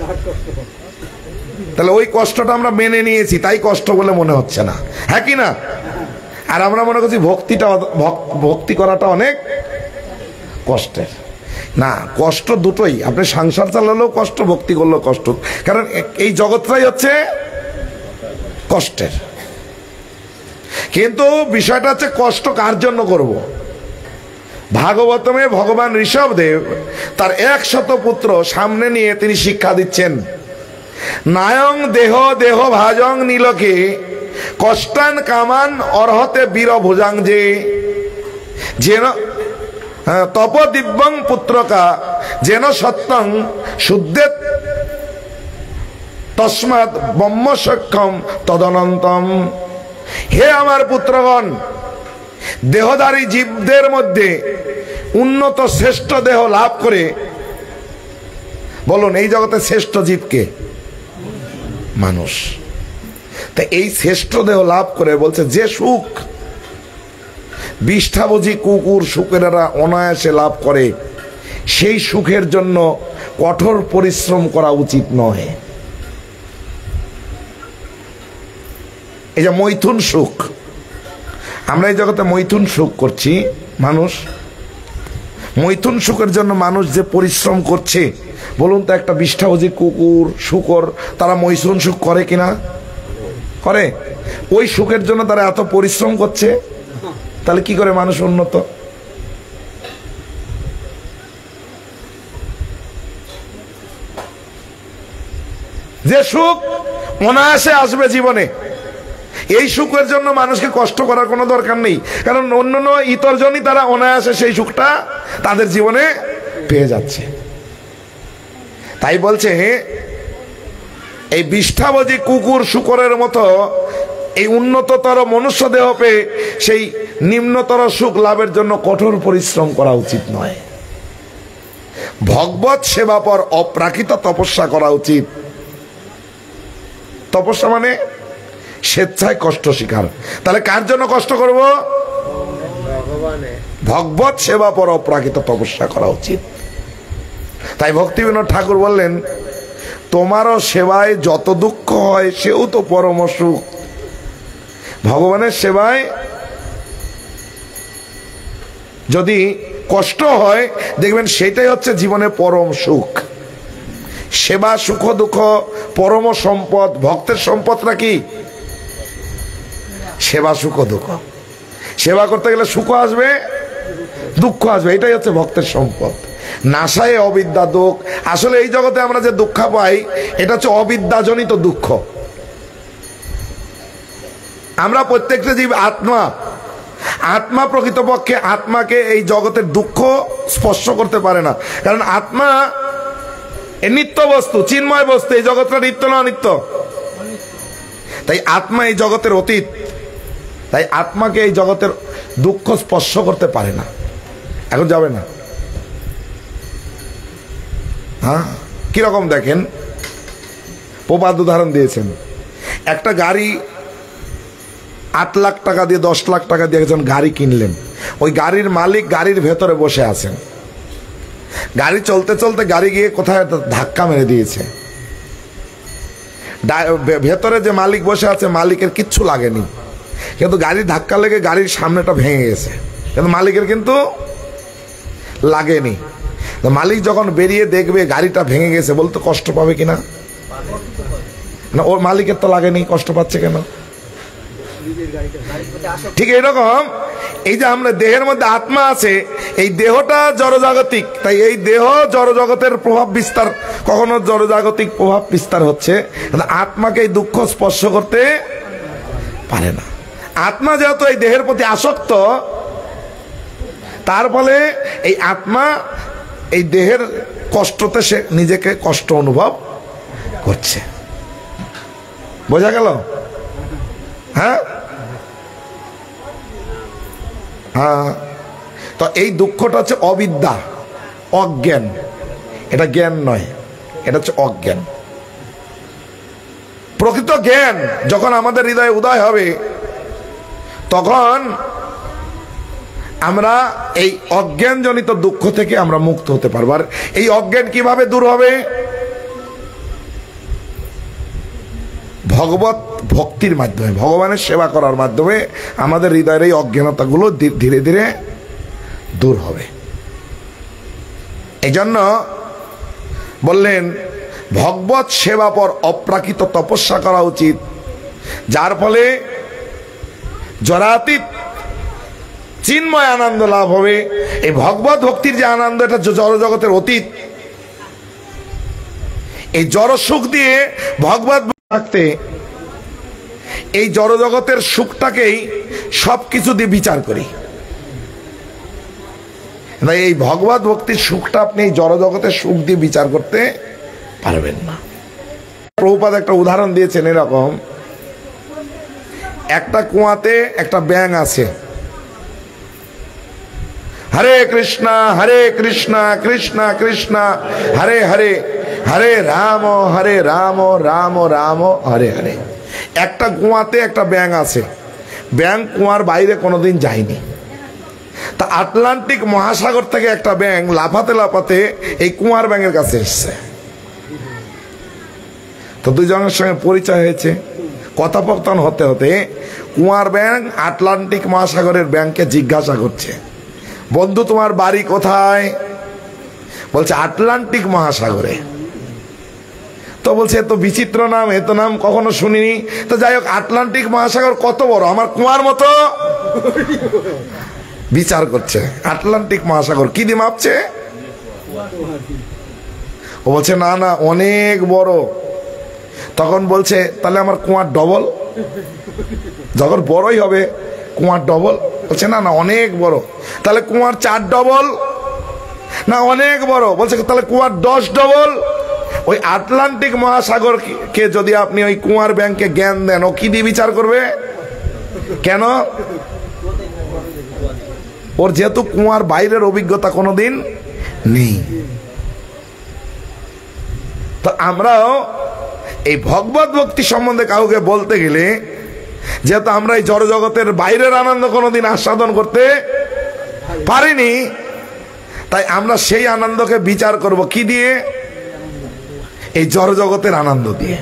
তাহলে ওই কষ্টটা আমরা মেনে নিয়েছি, তাই কষ্ট বলে মনে হচ্ছে না। হ্যাঁ কি না? আর আমরা মনে করছি ভক্তিটা, ভক্তি করাটা অনেক কষ্টের। না, কষ্ট দুটোই। আপনি সংসার চালালেও কষ্ট, ভক্তি করলেও কষ্ট। কারণ এই জগৎটাই হচ্ছে কষ্টের। কিন্তু বিষয়টা হচ্ছে কষ্ট কার জন্য করব। ভাগবতমে ভগবান ঋষভদেব তার একশত পুত্র সামনে নিয়ে তিনি শিক্ষা দিচ্ছেন, নায়ং দেহ দেহ ভাজং নীলকে কষ্টান কামান অর্হতে বীর ভুজাং, যে যেন তপ দিব্যং পুত্রকা যেন সত্যং শুদ্ধে তস্মাৎ ব্রহ্ম সক্ষম তদনন্তম। হে আমার পুত্রগণ, দেহধারী জীবদের মধ্যে উন্নত শ্রেষ্ঠ দেহ লাভ করে, বলুন এই জগতে শ্রেষ্ঠ জীবকে? মানুষ। তা এই শ্রেষ্ঠ দেহ লাভ করে বলছে যে সুখ বিষ্ঠাভোজী কুকুর শুকেরা অনায়াসে লাভ করে, সেই সুখের জন্য কঠোর পরিশ্রম করা উচিত নয়। এই যে মৈথুন সুখ, আমরা এই জগতে মৈথুন সুখ করছি, মানুষ মৈথুন সুখের জন্য মানুষ যে পরিশ্রম করছে, বলুন তো একটা বিষ্ঠাভোজী কুকুর শুকর তারা মৈথুন সুখ করে কিনা? করে। ওই সুখের জন্য তারা এত পরিশ্রম করছে, তাহলে কি করে মানুষ উন্নত? যে সুখ অনায়াসে আসবে জীবনে, এই সুখের জন্য মানুষকে কষ্ট করার কোনো দরকার নেই। কারণ অন্যান্য ইতর জনই তারা অনায়াসে সেই সুখটা তাদের জীবনে পেয়ে যাচ্ছে। তাই বলছে, হে এই বিষ্ঠাভোজী কুকুর শুকরের মতো এই উন্নততর মনুষ্য দেহ পেয়ে সেই নিম্নতর সুখ লাভের জন্য কঠোর পরিশ্রম করা উচিত নয়। ভগবত সেবা পর অপ্রাকৃত তপস্যা করা উচিত। তপস্যা মানে স্বেচ্ছায় কষ্ট স্বীকার। তাহলে কার জন্য কষ্ট করব? ভগবত সেবা পর অপ্রাকৃত তপস্যা করা উচিত। তাই ভক্তিবিনোদ ঠাকুর বললেন, তোমারও সেবায় যত দুঃখ হয় সেও তো পরম সুখ। ভগবানের সেবায় যদি কষ্ট হয় দেখবেন সেটাই হচ্ছে জীবনে পরম সুখ। সেবা সুখ দুঃখ পরম সম্পদ। ভক্তের সম্পদটা কি? সেবা সুখ দুঃখ। সেবা করতে গেলে সুখ আসবে, দুঃখ আসবে, এটাই হচ্ছে ভক্তের সম্পদ। নাশায় অবিদ্যা দুঃখ। আসলে এই জগতে আমরা যে দুঃখ পাই এটা হচ্ছে অবিদ্যাজনিত দুঃখ। আমরা প্রত্যেকটা জীব আত্মা। আত্মা প্রকৃতপক্ষে আত্মাকে এই জগতের দুঃখ স্পর্শ করতে পারে না, কারণ আত্মা এ নিত্য বস্তু, চিন্ময় বস্তু। এই জগৎটা নিত্য না অনিত্য? তাই আত্মা এই জগতের অতীত। তাই আত্মাকে এই জগতের দুঃখ স্পর্শ করতে পারে না। এখন যাবে না। হ্যাঁ, কিরকম দেখেন, প্রবাদ উদাহরণ দিয়েছেন। একটা গাড়ি আট লাখ টাকা দিয়ে দশ লাখ টাকা দিয়ে একজন গাড়ি কিনলেন। ওই গাড়ির মালিক গাড়ির ভেতরে বসে আছেন। গাড়ি চলতে চলতে গাড়ি গিয়ে কোথায় ধাক্কা মেরে দিয়েছে। ভেতরে যে মালিক বসে আছে মালিকের কিচ্ছু লাগেনি, কিন্তু গাড়ির ধাক্কা লেগে গাড়ির সামনেটা ভেঙে গেছে, কিন্তু মালিকের কিন্তু লাগেনি। মালিক যখন বেরিয়ে দেখবে গাড়িটা ভেঙে গেছে, বলতে কষ্ট পাবে কিনা? না, ওর মালিকের তো লাগেনি, কষ্ট পাচ্ছে কেন? ঠিক এরকম এই যে আমরা দেহের মধ্যে আত্মা আছে, এই দেহটা জড়জাগতিক। তাই এই দেহ জড়জগতের প্রভাব বিস্তার, কখনো জড়জাগতিক প্রভাব বিস্তার হচ্ছে, আত্মাকে এই দুঃখ স্পর্শ করতে পারে না। আত্মা যেহেতু এই দেহের প্রতি আসক্ত, তার ফলে এই আত্মা এই দেহের কষ্টতে সে নিজেকে কষ্ট অনুভব করছে। বোঝা গেল? হ্যাঁ হ্যাঁ। তো এই দুঃখটা হচ্ছে অবিদ্যা, অজ্ঞান। এটা জ্ঞান নয়, এটা হচ্ছে অজ্ঞান। প্রকৃত জ্ঞান যখন আমাদের হৃদয়ে উদয় হবে, তখন আমরা এই অজ্ঞানজনিত দুঃখ থেকে আমরা মুক্ত হতে পারবো। আর এই অজ্ঞান কিভাবে দূর হবে? ভগবত ভক্তির মাধ্যমে, ভগবানের সেবা করার মাধ্যমে আমাদের হৃদয়ের এই অজ্ঞানতাগুলো ধীরে ধীরে দূর হবে। এই জন্য বললেন ভগবত সেবা পর অপ্রাকৃত তপস্যা করা উচিত, যার ফলে জরাতীত চিন্ময় আনন্দ লাভ হবে। এই ভগবত ভক্তির যে আনন্দ, এটা জড় জগতের অতীত। এই জড় সুখ দিয়ে ভগবত থাকতে এই জড় জগতের সুখটাকেই সবকিছু দিয়ে বিচার করি। এই ভগবত ভক্তির সুখটা আপনি এই জড় জগতের সুখ দিয়ে বিচার করতে পারবেন না। প্রভুপাদ একটা উদাহরণ দিয়েছেন এরকম, একটা কুয়াতে একটা ব্যাঙ আছে। হরে কৃষ্ণা হরে কৃষ্ণা কৃষ্ণা কৃষ্ণা হরে হরে, হরে রাম হরে রাম রাম রাম হরে হরে। একটা কুয়াতে একটা ব্যাঙ আছে। ব্যাঙ কুয়ার বাইরে কোনোদিন যায়নি। তা আটলান্টিক মহাসাগর থেকে একটা ব্যাঙ লাফাতে লাফাতে এই কুয়ার ব্যাঙের কাছে এসছে। তো দুজনের সঙ্গে পরিচয় হয়েছে। কথোপকথন হতে হতে কুয়ার ব্যাঙ আটলান্টিক মহাসাগরের ব্যাঙকে জিজ্ঞাসা করছে, বন্ধু তোমার বাড়ি কোথায়? বলছে আটলান্টিক মহাসাগরে। তো বলছে এত বিচিত্র নাম, এত নাম কখনো শুনিনি। তো যাই হোক, আটলান্টিক মহাসাগর কত বড়? আমার কুয়ার মতো? বিচার করছে আটলান্টিক মহাসাগর কি দিয়ে মাপছে? ও বলছে না না অনেক বড়। তখন বলছে তাহলে আমার কুয়ার ডবল। যখন বড়ই হবে কুয়ার ডবল। বলছে না না অনেক বড়। তাহলে কুয়ার চার ডবল? না অনেক বড়। বলছে তাহলে কুয়ার দশ ডবল? ওই আটলান্টিক মহাসাগরকে যদি আপনি ওই কুয়ার ব্যাংকে জ্ঞান দেন, ও কি দিয়ে বিচার করবে? কেন? ওর যেহেতু কুয়ার বাইরের অভিজ্ঞতা কোনোদিন নেই। তো আমরাও এই ভগবত ভক্তি সম্বন্ধে কাউকে বলতে গেলে, যেহেতু আমরা এই জড় জগতের বাইরের আনন্দ কোনোদিন আস্বাদন করতে পারিনি, তাই আমরা সেই আনন্দকে বিচার করব কি দিয়ে? এই জড় জগতের আনন্দ দিয়ে।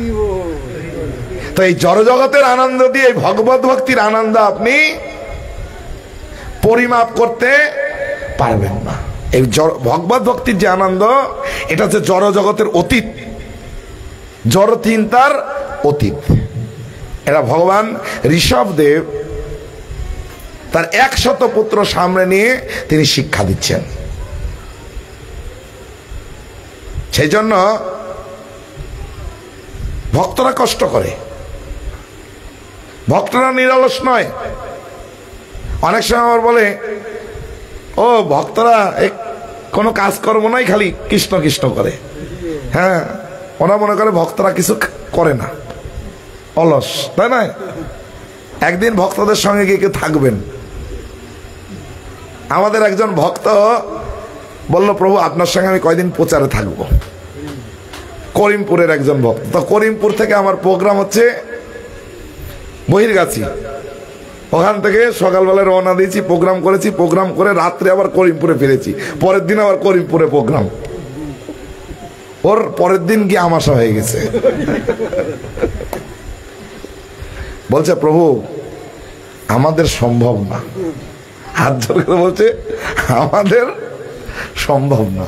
তো এই জড় জগতের আনন্দ দিয়ে এই ভগবত ভক্তির আনন্দ আপনি পরিমাপ করতে পারবেন না। এই ভগবত ভক্তির যে আনন্দ, এটা হচ্ছে জড় জগতের অতীত, জড় চিন্তার অতীত। এরা ভগবান ঋষভদেব তার একশত পুত্র সামনে নিয়ে তিনি শিক্ষা দিচ্ছেন। সেই জন্য ভক্তরা কষ্ট করে, ভক্তরা নিরলস নয়। অনেক সময় আবার বলে, ও ভক্তরা কোনো কাজকর্ম নাই, খালি কৃষ্ণ কৃষ্ণ করে। হ্যাঁ, ওরা মনে করে ভক্তরা কিছু করে না, অলস, তাই না? একদিন ভক্তদের সঙ্গে গিয়ে কেউ থাকবেন। আমাদের একজন ভক্ত বলল, প্রভু আপনার সঙ্গে আমি কয়দিন প্রচারে থাকবো। করিমপুরের একজন ভক্ত। তো করিমপুর থেকে আমার প্রোগ্রাম হচ্ছে বহিরগাছি। ওখান থেকে সকালবেলায় রওনা দিয়েছি, প্রোগ্রাম করেছি, প্রোগ্রাম করে রাত্রে আবার করিমপুরে ফিরেছি। পরের দিন আবার করিমপুরে প্রোগ্রাম। ওর পরের দিন গিয়ে আমাশা হয়ে গেছে। বলছে, প্রভু আমাদের সম্ভব না। হাত ধরে বলছে, আমাদের সম্ভব না।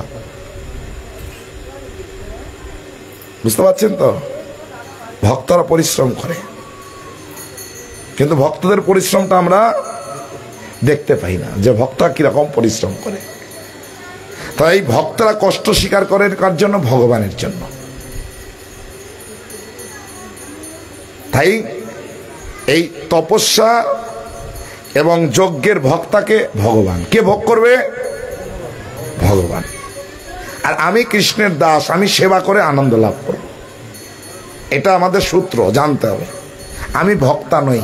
বুঝতে পারছেন তো? ভক্তরা পরিশ্রম করে, কিন্তু ভক্তদের পরিশ্রমটা আমরা দেখতে পাই না, যে ভক্তরা কিরকম পরিশ্রম করে। তাই ভক্তরা কষ্ট স্বীকার করেন কার জন্য? ভগবানের জন্য। তাই এই তপস্যা এবং যজ্ঞের ভক্তাকে ভগবান কে ভোগ করবে? ভগবান। আর আমি কৃষ্ণের দাস, আমি সেবা করে আনন্দ লাভ করব, এটা আমাদের সূত্র জানতে হবে। আমি ভক্তা নই।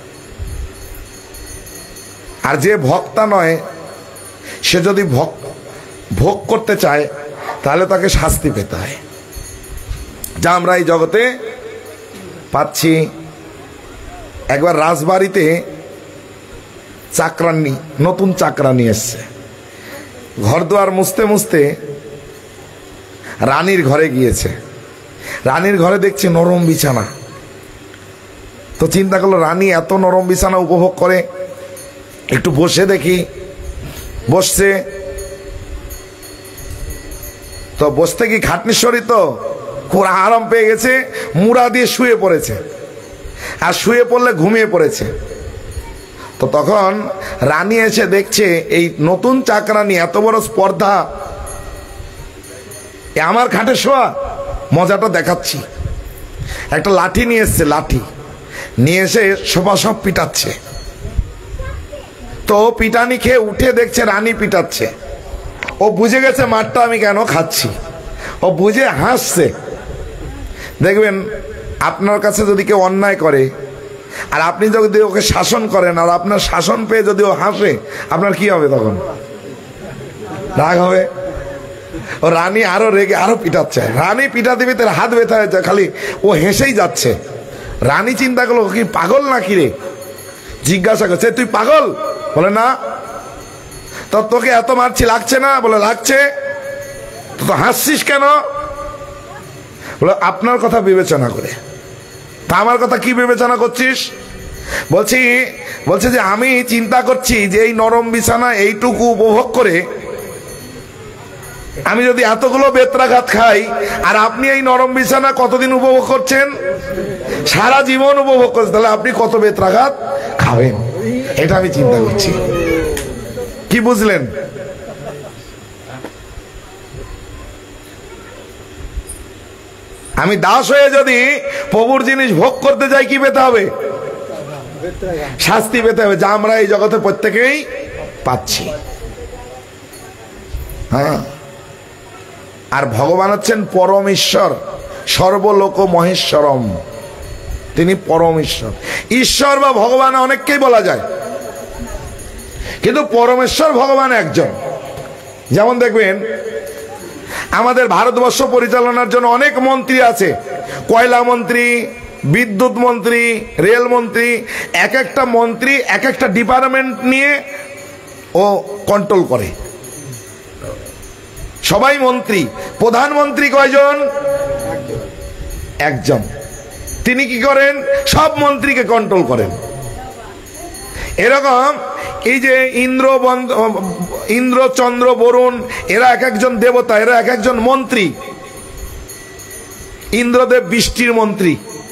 আর যে ভক্তা নয়, সে যদি ভোগ করতে চায়, তাহলে তাকে শাস্তি পেতে হয়, যা আমরা এই জগতে পাচ্ছি। একবার রাজবাড়িতে চাকরানি, নতুন চাকরানি এসছে। ঘর দুয়ার মুছতে মুছতে রানীর ঘরে গিয়েছে। রানীর ঘরে দেখছে নরম বিছানা। তো চিন্তা করলো, রানী এত নরম বিছানা উপভোগ করে, একটু বসে দেখি। বসছে, তো বসতে কি খাটনিশ্বরী, তো খুব আরাম পেয়ে গেছে, মুড়া দিয়ে শুয়ে পড়েছে। আর শুয়ে পড়লে ঘুমিয়ে পড়েছে। তো তখন রানী এসে দেখছে এই নতুন চাকরানি এত বড় স্পর্ধা, আমার খাটে শোয়া, মজাটা দেখাচ্ছি। একটা লাঠি নিয়ে এসছে, লাঠি নিয়ে এসে সোফা সব পিটাচ্ছে। তো পিটানি খেয়ে উঠে দেখছে রানী পিটাচ্ছে। ও বুঝে গেছে মারটা আমি কেন খাচ্ছি। ও বুঝে হাসছে। দেখবেন আপনার কাছে যদি কেউ অন্যায় করে, আর আপনি যদি ওকে শাসন করেন, আর আপনার শাসন পেয়ে যদি ও হাসে, আপনার কি হবে? তখন রাগ হবে। ও রানী আরো রেগে আরো পিটাচ্ছে। রানী পিটা দিবে, তার হাত ব্যথা হয়েছে, খালি ও হেসেই যাচ্ছে। রানী চিন্তা করলো, কি পাগল নাকি রে? জিজ্ঞাসা করছে, তুই পাগল? বলে না। তো তোকে এত মারছি, লাগছে না? বলে লাগছে। তো হাসছিস কেন? বলে আপনার কথা বিবেচনা করে। তা আমার কথা কি বিবেচনা করছিস? বলছি বলছে যে আমি চিন্তা করছি যে এই নরম বিছানা এইটুকু উপভোগ করে আমি যদি এতগুলো বেত্রাঘাত খাই, আর আপনি এই নরম বিছানা কতদিন উপভোগ করছেন? সারা জীবন উপভোগ করছেন, তাহলে আপনি কত বেত্রাঘাত খাবেন, এটা আমি চিন্তা করছি। কি বুঝলেন? আমি দাস হয়ে যদি প্রভুর জিনিস ভোগ করতে যাই, কি পেতে হবে? শাস্তি পেতে হবে, যা আমরা এই জগতে প্রত্যেকেই পাচ্ছি। হ্যাঁ, আর ভগবান হচ্ছেন পরমেশ্বর, সর্বলোক মহেশ্বরম, তিনি পরমেশ্বর। ঈশ্বর বা ভগবান অনেককেই বলা যায়, কিন্তু পরমেশ্বর ভগবান একজন। যেমন দেখবেন আমাদের ভারতবর্ষ পরিচালনার জন্য অনেক মন্ত্রী আছে, কয়লা মন্ত্রী, বিদ্যুৎ মন্ত্রী, রেল মন্ত্রী, এক একটা মন্ত্রী এক একটা ডিপার্টমেন্ট নিয়ে ও কন্ট্রোল করে। সবাই মন্ত্রী। প্রধানমন্ত্রী কয়জন? একজন। তিনি কি করেন? সব মন্ত্রীকে কন্ট্রোল করেন। এরকম এই যে ইন্দ্র, ইন্দ্র, চন্দ্র, বরুণ, এরা এক একজন দেবতা, এরা এক একজন মন্ত্রী। ইন্দ্রদেব বৃষ্টির মন্ত্রী,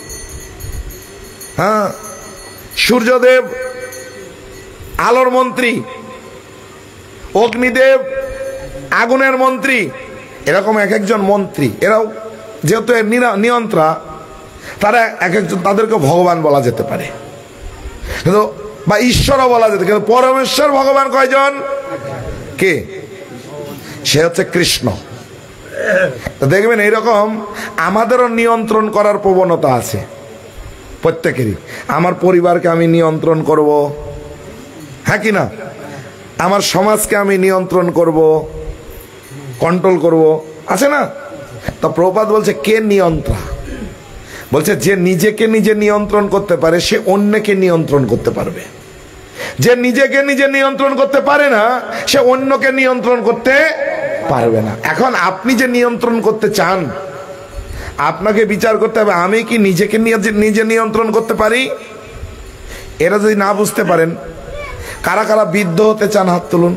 হ্যাঁ, সূর্যদেব আলোর মন্ত্রী, অগ্নিদেব আগুনের মন্ত্রী। এরকম এক একজন মন্ত্রী। এরাও যেহেতু নিয়ন্ত্রা, তারা এক একজন, তাদেরকে ভগবান বলা যেতে পারে, কিন্তু বা ঈশ্বরও বলা যেতে। কিন্তু পরমেশ্বর ভগবান কয়জন? কে? সে হচ্ছে কৃষ্ণ। দেখবেন এইরকম আমাদেরও নিয়ন্ত্রণ করার প্রবণতা আছে প্রত্যেকেরই। আমার পরিবারকে আমি নিয়ন্ত্রণ করব, হ্যাঁ কি না? আমার সমাজকে আমি নিয়ন্ত্রণ করব, কন্ট্রোল করব, আছে না? তো প্রভুপাদ বলছে কে নিয়ন্ত্রণ? বলছে যে নিজেকে নিজে নিয়ন্ত্রণ করতে পারে সে অন্যকে নিয়ন্ত্রণ করতে পারবে। যে নিজেকে নিজে নিয়ন্ত্রণ করতে পারে না সে অন্যকে নিয়ন্ত্রণ করতে পারবে না। এখন আপনি যে নিয়ন্ত্রণ করতে চান, আপনাকে বিচার করতে হবে আমি কি নিজেকে নিজে নিয়ন্ত্রণ করতে পারি? এরা যদি না বুঝতে পারেন, কারা কারা বিদ্ধ হতে চান হাত তুলুন।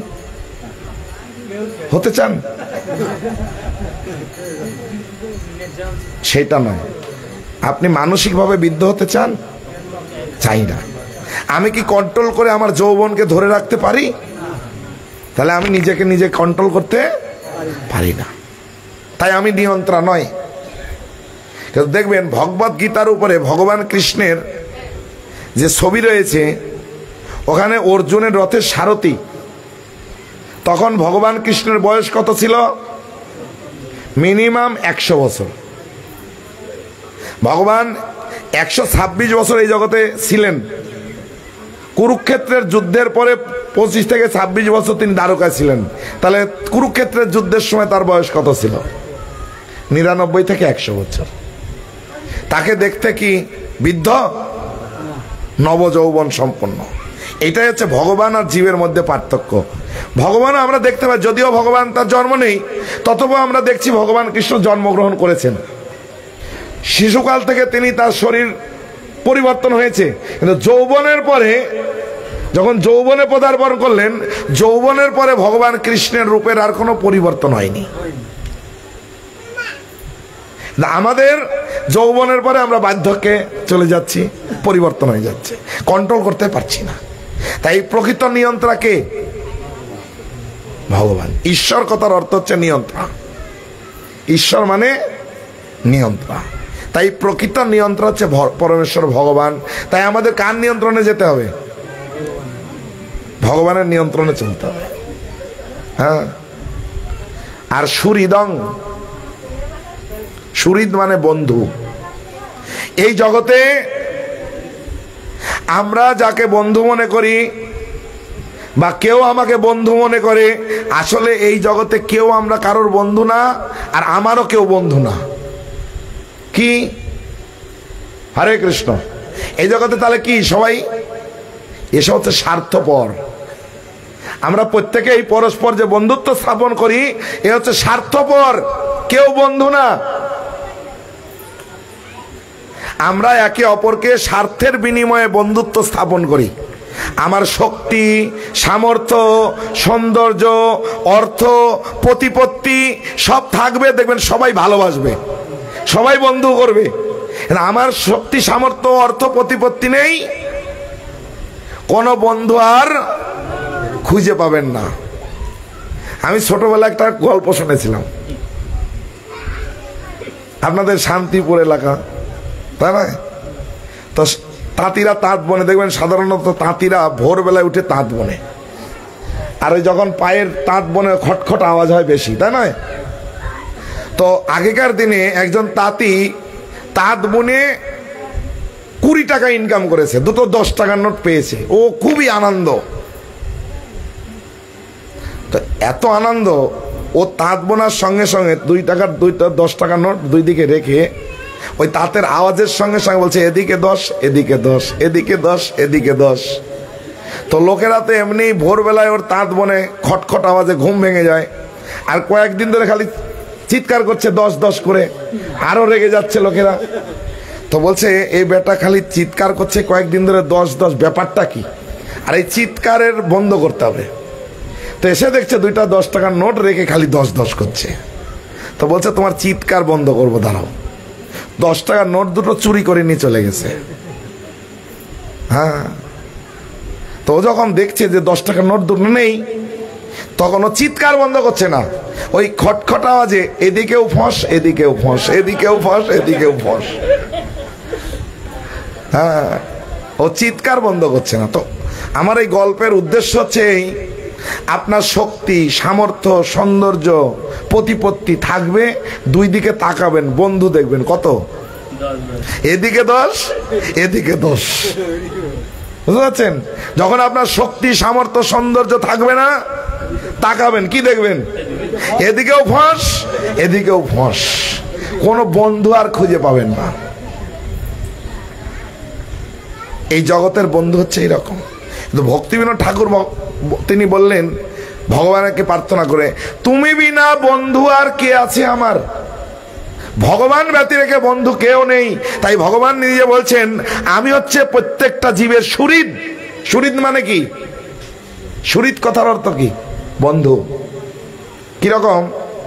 হতে চান? সেটা নয়, আপনি মানসিকভাবে বিদ্ধ হতে চান? চাই না। আমি কি কন্ট্রোল করে আমার যৌবনকে ধরে রাখতে পারি? তাহলে আমি নিজেকে নিজে কন্ট্রোল করতে পারি না, তাই আমি নিয়ন্ত্রণ নয়। কিন্তু দেখবেন ভগবত গীতার উপরে ভগবান কৃষ্ণের যে ছবি রয়েছে, ওখানে অর্জুনের রথের সারথি। তখন ভগবান কৃষ্ণের বয়স কত ছিল? মিনিমাম একশো বছর। ভগবান একশো ছাব্বিশ বছর এই জগতে ছিলেন। কুরুক্ষেত্রের যুদ্ধের পরে পঁচিশ থেকে ছাব্বিশ বছর তিনি দ্বারকায় ছিলেন। তাহলে কুরুক্ষেত্রের যুদ্ধের সময় তার বয়স কত ছিল? নিরানব্বই থেকে একশো বছর। তাকে দেখতে কি বৃদ্ধ? নবযৌবন সম্পন্ন। এটাই হচ্ছে ভগবান আর জীবের মধ্যে পার্থক্য। ভগবান আমরা দেখতে পাই, যদিও ভগবান তার জন্ম নেই, ততপর আমরা দেখছি ভগবান কৃষ্ণ জন্মগ্রহণ করেছেন। শিশুকাল থেকে তিনি তার শরীর পরিবর্তন হয়েছে, কিন্তু যৌবনের পরে যখন যৌবনে পদার্পণ করলেন, যৌবনের পরে ভগবান কৃষ্ণের রূপের আর কোনো পরিবর্তন হয়নি। আমাদের যৌবনের পরে আমরা বার্ধক্যে চলে যাচ্ছি, পরিবর্তন হয়ে যাচ্ছে, কন্ট্রোল করতে পারছি না। তাই প্রকৃত নিয়ন্ত্রণ কে? ভগবান। ঈশ্বর কথার অর্থ হচ্ছে নিয়ন্ত্রণ। ঈশ্বর মানে নিয়ন্ত্রণ। তাই প্রকৃত নিয়ন্ত্রণ হচ্ছে পরমেশ্বর ভগবান। তাই আমাদের কার নিয়ন্ত্রণে যেতে হবে? ভগবানের নিয়ন্ত্রণে চলতে হবে। হ্যাঁ। আর সুহৃদং, সুহৃদ মানে বন্ধু। এই জগতে আমরা যাকে বন্ধু মনে করি বা কেউ আমাকে বন্ধু মনে করে, আসলে এই জগতে কেউ আমরা কারোর বন্ধু না, আর আমারও কেউ বন্ধু না। কি? হরে কৃষ্ণ। এই জগতে তাহলে কি সবাই? এসব হচ্ছে স্বার্থপর। আমরা প্রত্যেকেই পরস্পর যে বন্ধুত্ব স্থাপন করি, এ হচ্ছে স্বার্থপর, কেউ বন্ধু না। আমরা একে অপরকে স্বার্থের বিনিময়ে বন্ধুত্ব স্থাপন করি। আমার শক্তি, সামর্থ্য, সৌন্দর্য, অর্থ, প্রতিপত্তি সব থাকবে, দেখবেন সবাই ভালোবাসবে, সবাই বন্ধু করবে। আমার শক্তি, সামর্থ্য, অর্থ, প্রতিপত্তি নেই, কোনো বন্ধু আর খুঁজে পাবেন না। আমি ছোটবেলায় একটা গল্প শুনেছিলাম, আপনাদের শান্তিপুর এলাকা, তাই না? তো তাঁতিরা তাঁত বনে, দেখবেন সাধারণত তাঁতিরা ভোরবেলায় উঠে তাঁত বনে, আর ওই যখন পায়ের তাঁত বনে খটখট আওয়াজ হয় বেশি, তাই নয়? তো আগেকার দিনে একজন তাঁতি তাঁত বুনে কুড়ি টাকা ইনকাম করেছে, দুটো দশ টাকার নোট পেয়েছে, ও খুবই আনন্দ। তো এত আনন্দ, ও তাঁত বোনার সঙ্গে সঙ্গে দুই টাকার দুইটা দশ টাকার নোট দুই দিকে রেখে ওই তাঁতের আওয়াজের সঙ্গে সঙ্গে বলছে এদিকে দশ, এদিকে দশ, এদিকে দশ, এদিকে দশ। তো লোকেরা তো এমনি ভোরবেলায় ওর তাঁত বনে খটখট আওয়াজে ঘুম ভেঙে যায়, আর কয়েকদিন ধরে খালি চিৎকার করছে দশ দশ করে, আরো রেগে যাচ্ছে লোকেরা। তো বলছে এই বেটা খালি চিৎকার করছে কয়েকদিন ধরে দশ দশ, ব্যাপারটা কি? আর এই চিৎকারের বন্ধ করতে হবে। তো এসে দেখছে দুইটা দশ টাকার নোট রেখে খালি দশ দশ করছে। তো বলছে তোমার চিৎকার বন্ধ করবো, দাঁড়াও। দশ টাকার নোট দুটো চুরি করে নিয়ে চলে গেছে। হ্যাঁ, তো যখন দেখছে যে দশ টাকার নোট দুটো নেই, তখন ও চিৎকার বন্ধ করছে না, ওই খটখট আওয়াজে এদিকেও ফস, এদিকেও ফস, এদিকেও ফস, এদিকেও ফস। হ্যাঁ, ও চিৎকার বন্ধ করছে না। তো আমার এই গল্পের উদ্দেশ্য হচ্ছে এই, আপনার শক্তি, সামর্থ্য, সৌন্দর্য, প্রতিপত্তি থাকবে, দুই দিকে তাকাবেন, বন্ধু দেখবেন কত, এদিকে দশ, এদিকে দশ। বুঝতে পারছেন? যখন আপনার শক্তি, সামর্থ্য, সৌন্দর্য থাকবে না, তাকাবেন, কি দেখবেন? এদিকেও ফস, এদিকেও ফস। কোনো বন্ধু আর খুঁজে পাবেন না। এই জগতের বন্ধু হচ্ছে এইরকম। কিন্তু ভক্তিবিনোদ ঠাকুর তিনি বললেন ভগবানকে প্রার্থনা করে, তুমি বিনা বন্ধু আর কে আছে আমার? ভগবান ব্যতি রেখে বন্ধু কেউ নেই। তাই ভগবান নিজে বলছেন আমি হচ্ছে প্রত্যেকটা জীবের সুহৃদ। সুহৃদ মানে কি? সুহৃদ কথার অর্থ কি? বন্ধু। কিরকম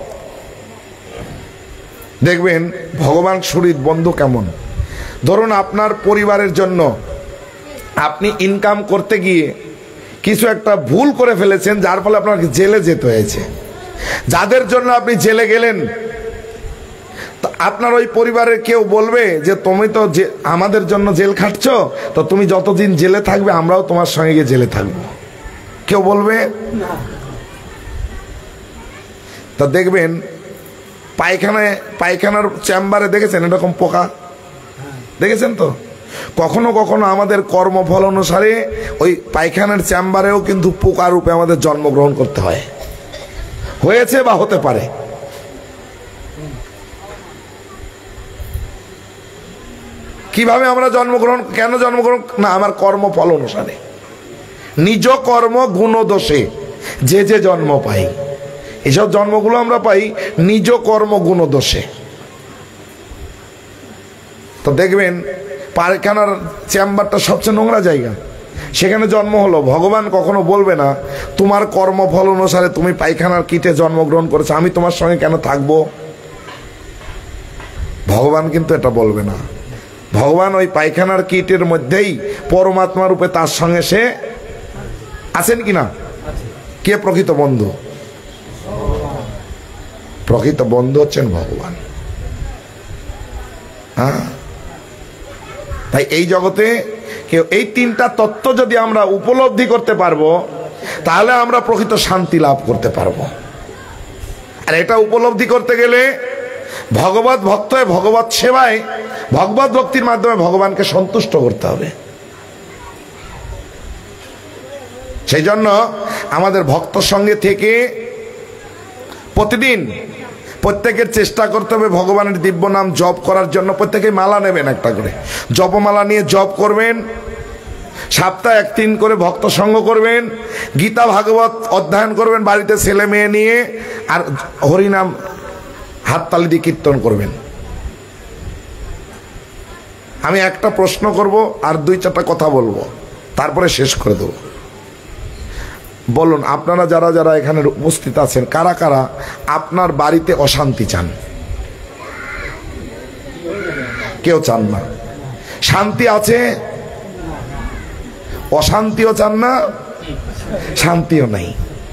দেখবেন ভগবান সুহৃদ, বন্ধু কেমন? ধরুন আপনার পরিবারের জন্য আপনি ইনকাম করতে গিয়ে কিছু একটা ভুল করে ফেলেছেন, যার ফলে আপনাকে জেলে যেতে হয়েছে। যাদের জন্য আপনি জেলে গেলেন, আপনার ওই পরিবারের কেউ বলবে যে তুমি তো আমাদের জন্য জেল খাটছ, তো তুমি যতদিন জেলে থাকবে আমরাও তোমার সঙ্গে গিয়ে জেলে থাকবো? কেউ বলবে না। তা দেখবেন পায়খানায়, পায়খানার চেম্বারে দেখেছেন এরকম পোকা? দেখেছেন তো? কখনো কখনো আমাদের কর্মফল অনুসারে ওই পায়খানার চেম্বারেও কিন্তু পোকা রূপে আমাদের জন্মগ্রহণ করতে হয়, হয়েছে বা হতে পারে। কিভাবে আমরা জন্মগ্রহণ, কেন জন্মগ্রহণ না? আমার কর্মফল অনুসারে, নিজ কর্ম গুণ দোষে যে যে জন্ম পাই। এসব জন্মগুলো আমরা পাই নিজ কর্ম গুণ দোষে। তো দেখবেন পায়খানার চেম্বারটা সবচেয়ে নোংরা জায়গা, সেখানে জন্ম হলো। ভগবান কখনো বলবে না তোমার কর্মফল অনুসারে তুমি পায়খানার কিটে জন্মগ্রহণ করেছো, আমি তোমার সঙ্গে কেন থাকবো? ভগবান কিন্তু এটা বলবে না। ভগবান ওই পায়খানার কিটের মধ্যেই পরমাত্মা রূপে তার সঙ্গে সে আছেন কিনা? কে প্রকৃত বন্ধু? প্রকৃত বন্ধু হচ্ছেন ভগবান। হ্যাঁ, তাই এই জগতে কেউ এই তিনটা তত্ত্ব যদি আমরা উপলব্ধি করতে পারবো, তাহলে আমরা প্রকৃত শান্তি লাভ করতে পারবো। আর এটা উপলব্ধি করতে গেলে ভগবত ভক্ত হয়ে ভগবত সেবায়, ভগবত ভক্তির মাধ্যমে ভগবানকে সন্তুষ্ট করতে হবে। সেই জন্য আমাদের ভক্ত সঙ্গে থেকে প্রতিদিন প্রত্যেকের চেষ্টা করতে হবে ভগবানের দিব্য নাম জপ করার জন্য। প্রত্যেকে মালা নেবেন, একটা করে জপমালা নিয়ে জপ করবেন। সপ্তাহে এক দিন করে ভক্ত সঙ্গ করবেন, গীতা ভাগবত অধ্যয়ন করবেন বাড়িতে ছেলে মেয়ে নিয়ে, আর হরিনাম হাততালি দিয়ে কীর্তন করবেন। আমি একটা প্রশ্ন করব আর দুই চারটা কথা বলবো, তারপরে শেষ করে দেব। বলুন আপনারা যারা যারা এখানে উপস্থিত আছেন, কারা কারা আপনার বাড়িতে অশান্তি চান? কেউ চান না। শান্তি আছে? অশান্তিও চান না, শান্তিও নাই।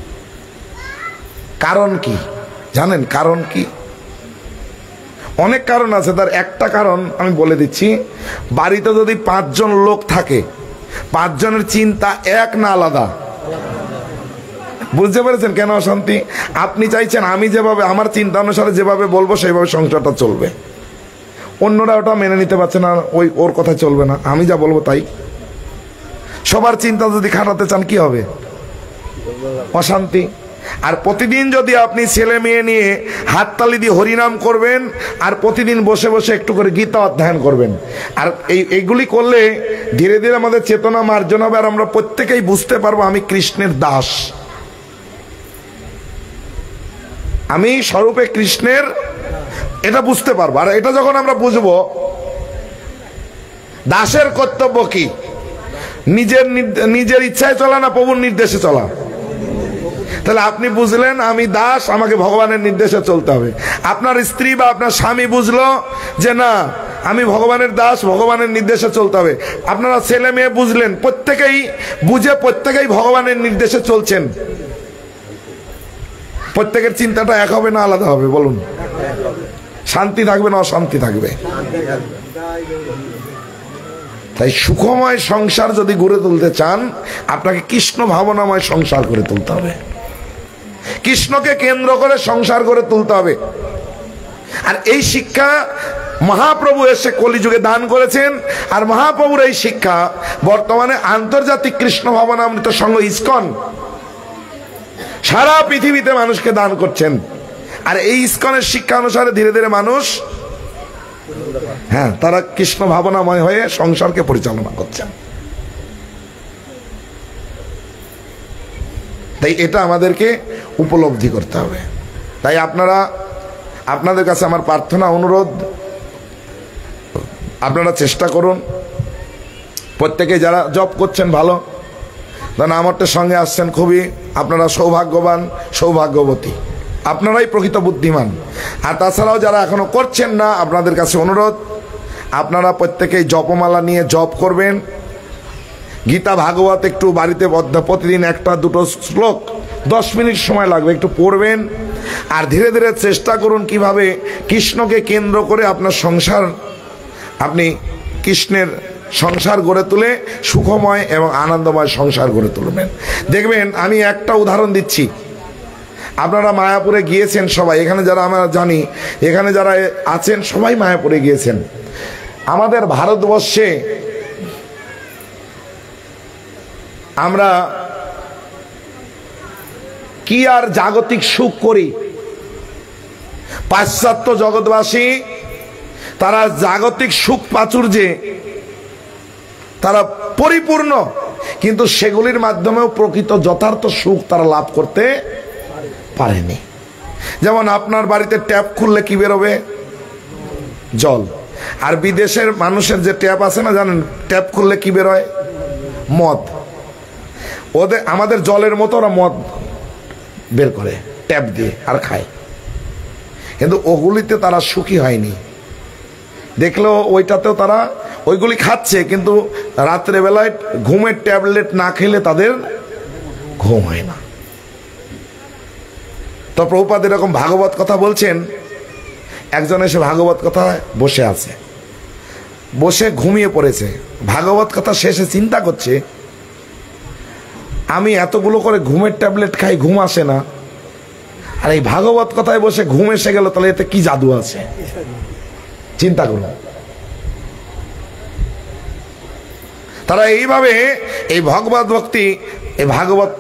কারণ কি জানেন? কারণ কি? অনেক কারণ আছে, তার একটা কারণ আমি বলে দিচ্ছি। বাড়িতে যদি পাঁচজন লোক থাকে, পাঁচজনের চিন্তা এক না আলাদা? বুঝতে পেরেছেন কেন অশান্তি? আপনি চাইছেন আমি যেভাবে আমার চিন্তা অনুসারে যেভাবে বলবো সেইভাবে সংসারটা চলবে, অন্যরা ওটা মেনে নিতে পারছে না, ওই ওর কথা চলবে না, আমি যা বলবো তাই। সবার চিন্তা যদি খাটাতে চান কি হবে? অশান্তি। আর প্রতিদিন যদি আপনি ছেলে মেয়ে নিয়ে হাততালি দিয়ে হরিনাম করবেন আর প্রতিদিন বসে বসে একটু করে গীতা অধ্যয়ন করবেন, আর এই এইগুলি করলে ধীরে ধীরে আমাদের চেতনা মার্জন হবে, আর আমরা প্রত্যেকেই বুঝতে পারবো আমি কৃষ্ণের দাস, আমি স্বরূপে কৃষ্ণের, এটা বুঝতে পারবো। আর এটা যখন আমরা বুঝবো, দাসের কর্তব্য কি? নিজের নিজের ইচ্ছায় চলা না প্রভুর নির্দেশে চলা? তাহলে আপনি বুঝলেন আমি দাস, আমাকে ভগবানের নির্দেশে চলতে হবে। আপনার স্ত্রী বা আপনার স্বামী বুঝলো যে না আমি ভগবানের দাস, ভগবানের নির্দেশে চলতে হবে। আপনারা ছেলে মেয়ে বুঝলেন, প্রত্যেকেই বুঝে প্রত্যেকেই ভগবানের নির্দেশে চলছেন। প্রত্যেকের চিন্তাটা এক হবে না আলাদা হবে? বলুন, শান্তি থাকবে না অশান্তি থাকবে? তাই সুখময় সংসার যদি গড়ে তুলতে চান, আপনাকে কৃষ্ণ ভাবনাময় সংসার করে তুলতে হবে, কৃষ্ণকে কেন্দ্র করে সংসার করে তুলতে হবে। আর এই শিক্ষা মহাপ্রভু এসে কলিযুগে দান করেছেন, আর মহাপ্রভুর এই শিক্ষা বর্তমানে আন্তর্জাতিক কৃষ্ণ ভাবনামৃত সংঘ ইসকন সারা পৃথিবীতে মানুষকে দান করছেন। আর এই ইসকনের শিক্ষা অনুসারে ধীরে ধীরে মানুষ, হ্যাঁ, তারা কৃষ্ণ ভাবনাময় হয়ে সংসারকে পরিচালনা করছেন। তাই এটা আমাদেরকে উপলব্ধি করতে হবে। তাই আপনারা, আপনাদের কাছে আমার প্রার্থনা অনুরোধ, আপনারা চেষ্টা করুন প্রত্যেকে যারা জব করছেন ভালো, কারণ আমারটার সঙ্গে আসছেন, খুবই আপনারা সৌভাগ্যবান সৌভাগ্যবতী, আপনারাই প্রকৃত বুদ্ধিমান। আর তাছাড়াও যারা এখনো করছেন না, আপনাদের কাছে অনুরোধ, আপনারা প্রত্যেকেই জপমালা নিয়ে জপ করবেন, গীতা ভাগবত একটু বাড়িতে প্রতিদিন একটা দুটো শ্লোক দশ মিনিট সময় লাগবে একটু পড়বেন। আর ধীরে ধীরে চেষ্টা করুন কিভাবে কৃষ্ণকে কেন্দ্র করে আপনার সংসার, আপনি কৃষ্ণের সংসার গড়ে তুলে সুখময় এবং আনন্দময় সংসার গড়ে তুলবেন। দেখবেন, আমি একটা উদাহরণ দিচ্ছি, আপনারা মায়াপুরে গিয়েছেন সবাই, এখানে যারা আমরা জানি, এখানে যারা আছেন সবাই মায়াপুরে গিয়েছেন। আমাদের ভারতবর্ষে আমরা কি আর জাগতিক সুখ করি? পাশ্চাত্য জগৎবাসী তারা জাগতিক সুখ প্রাচুর্যে তারা পরিপূর্ণ, কিন্তু সেগুলির মাধ্যমেও প্রকৃত যথার্থ সুখ তারা লাভ করতে পারেনি। যেমন আপনার বাড়িতে ট্যাপ খুললে কি বেরোবে? জল। আর বিদেশের মানুষের যে ট্যাপ আছে না জানেন, ট্যাপ খুললে কি বেরোয়? মদ। ওদের আমাদের জলের মতো ওরা মদ বের করে ট্যাপ দিয়ে আর খায়, কিন্তু ওগুলিতে তারা সুখী হয়নি। দেখলেও ওইটাতেও তারা ওইগুলি খাচ্ছে, কিন্তু রাত্রেবেলায় ঘুমের ট্যাবলেট না খেলে তাদের ঘুম হয় না। তো প্রভুপাদ এরকম ভাগবত কথা বলছেন, একজন এসে ভাগবত কথা বসে আছে, বসে ঘুমিয়ে পড়েছে, ভাগবত কথা শেষে চিন্তা করছে আমি এতগুলো করে ঘুমের ট্যাবলেট খাই, ঘুম আসে না, আর এই ভাগবত কথায় বসে ঘুম এসে গেল, তাহলে এতে কি জাদু আছে? চিন্তা করুন। তারা এইভাবে এই ভগবত ভক্তি, এই ভাগবত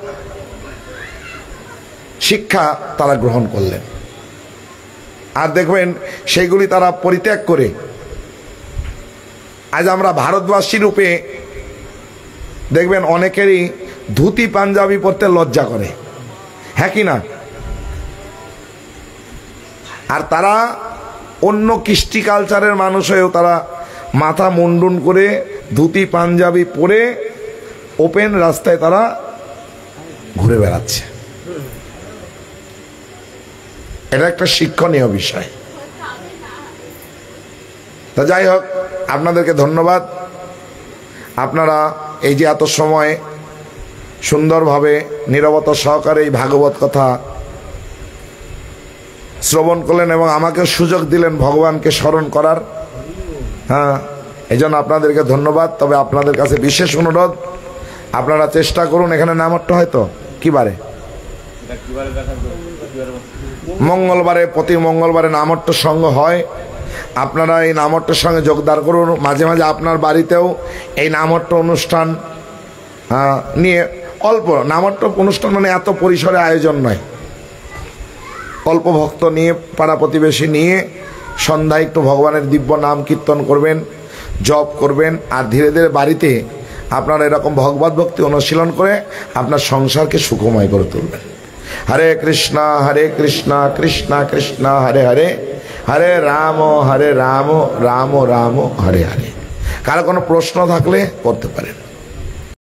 শিক্ষা তারা গ্রহণ করলেন। আর দেখবেন সেইগুলি তারা পরিত্যাগ করে আজ আমরা ভারতবাসী রূপে দেখবেন অনেকেরই ধুতি পাঞ্জাবি পরতে লজ্জা করে, হ্যাঁ কি না? আর তারা অন্য কৃষ্টি কালচারের মানুষ হয়েও তারা মাথা মুন্ডুন করে ধুতি পাঞ্জাবি পরে ওপেন রাস্তায় তারা ঘুরে বেড়াচ্ছে। এটা একটা শিক্ষণীয় বিষয়। তা যাই হোক, আপনাদেরকে ধন্যবাদ। আপনারা এই যে এত সময় সুন্দরভাবে নীরবতা সহকারে এই ভাগবত কথা শ্রবণ করলেন এবং আমাকে সুযোগ দিলেন ভগবানকে স্মরণ করার, হ্যাঁ, এই জন্য আপনাদেরকে ধন্যবাদ। তবে আপনাদের কাছে বিশেষ অনুরোধ, আপনারা চেষ্টা করুন, এখানে নামটা হয়তো কি বারে মঙ্গলবারে, প্রতি মঙ্গলবারে নামট্য সঙ্গ হয়। আপনারা এই নামট্যের সঙ্গে যোগদান করুন। মাঝে মাঝে আপনার বাড়িতেও এই নামট্য অনুষ্ঠান নিয়ে অল্প, নামট্য অনুষ্ঠান মানে এত পরিসরে আয়োজন নয়, অল্প ভক্ত নিয়ে, পাড়া প্রতিবেশী নিয়ে সন্ধ্যায় একটু ভগবানের দিব্য নাম কীর্তন করবেন, জপ করবেন। আর ধীরে ধীরে বাড়িতে আপনারা এরকম ভগবত ভক্তি অনুশীলন করে আপনার সংসারকে সুখময় করে তুলবেন। হরে কৃষ্ণ হরে কৃষ্ণ কৃষ্ণ কৃষ্ণ হরে হরে, হরে রাম হরে রাম রাম রাম হরে হরে। কারো কোনো প্রশ্ন থাকলে করতে পারেন।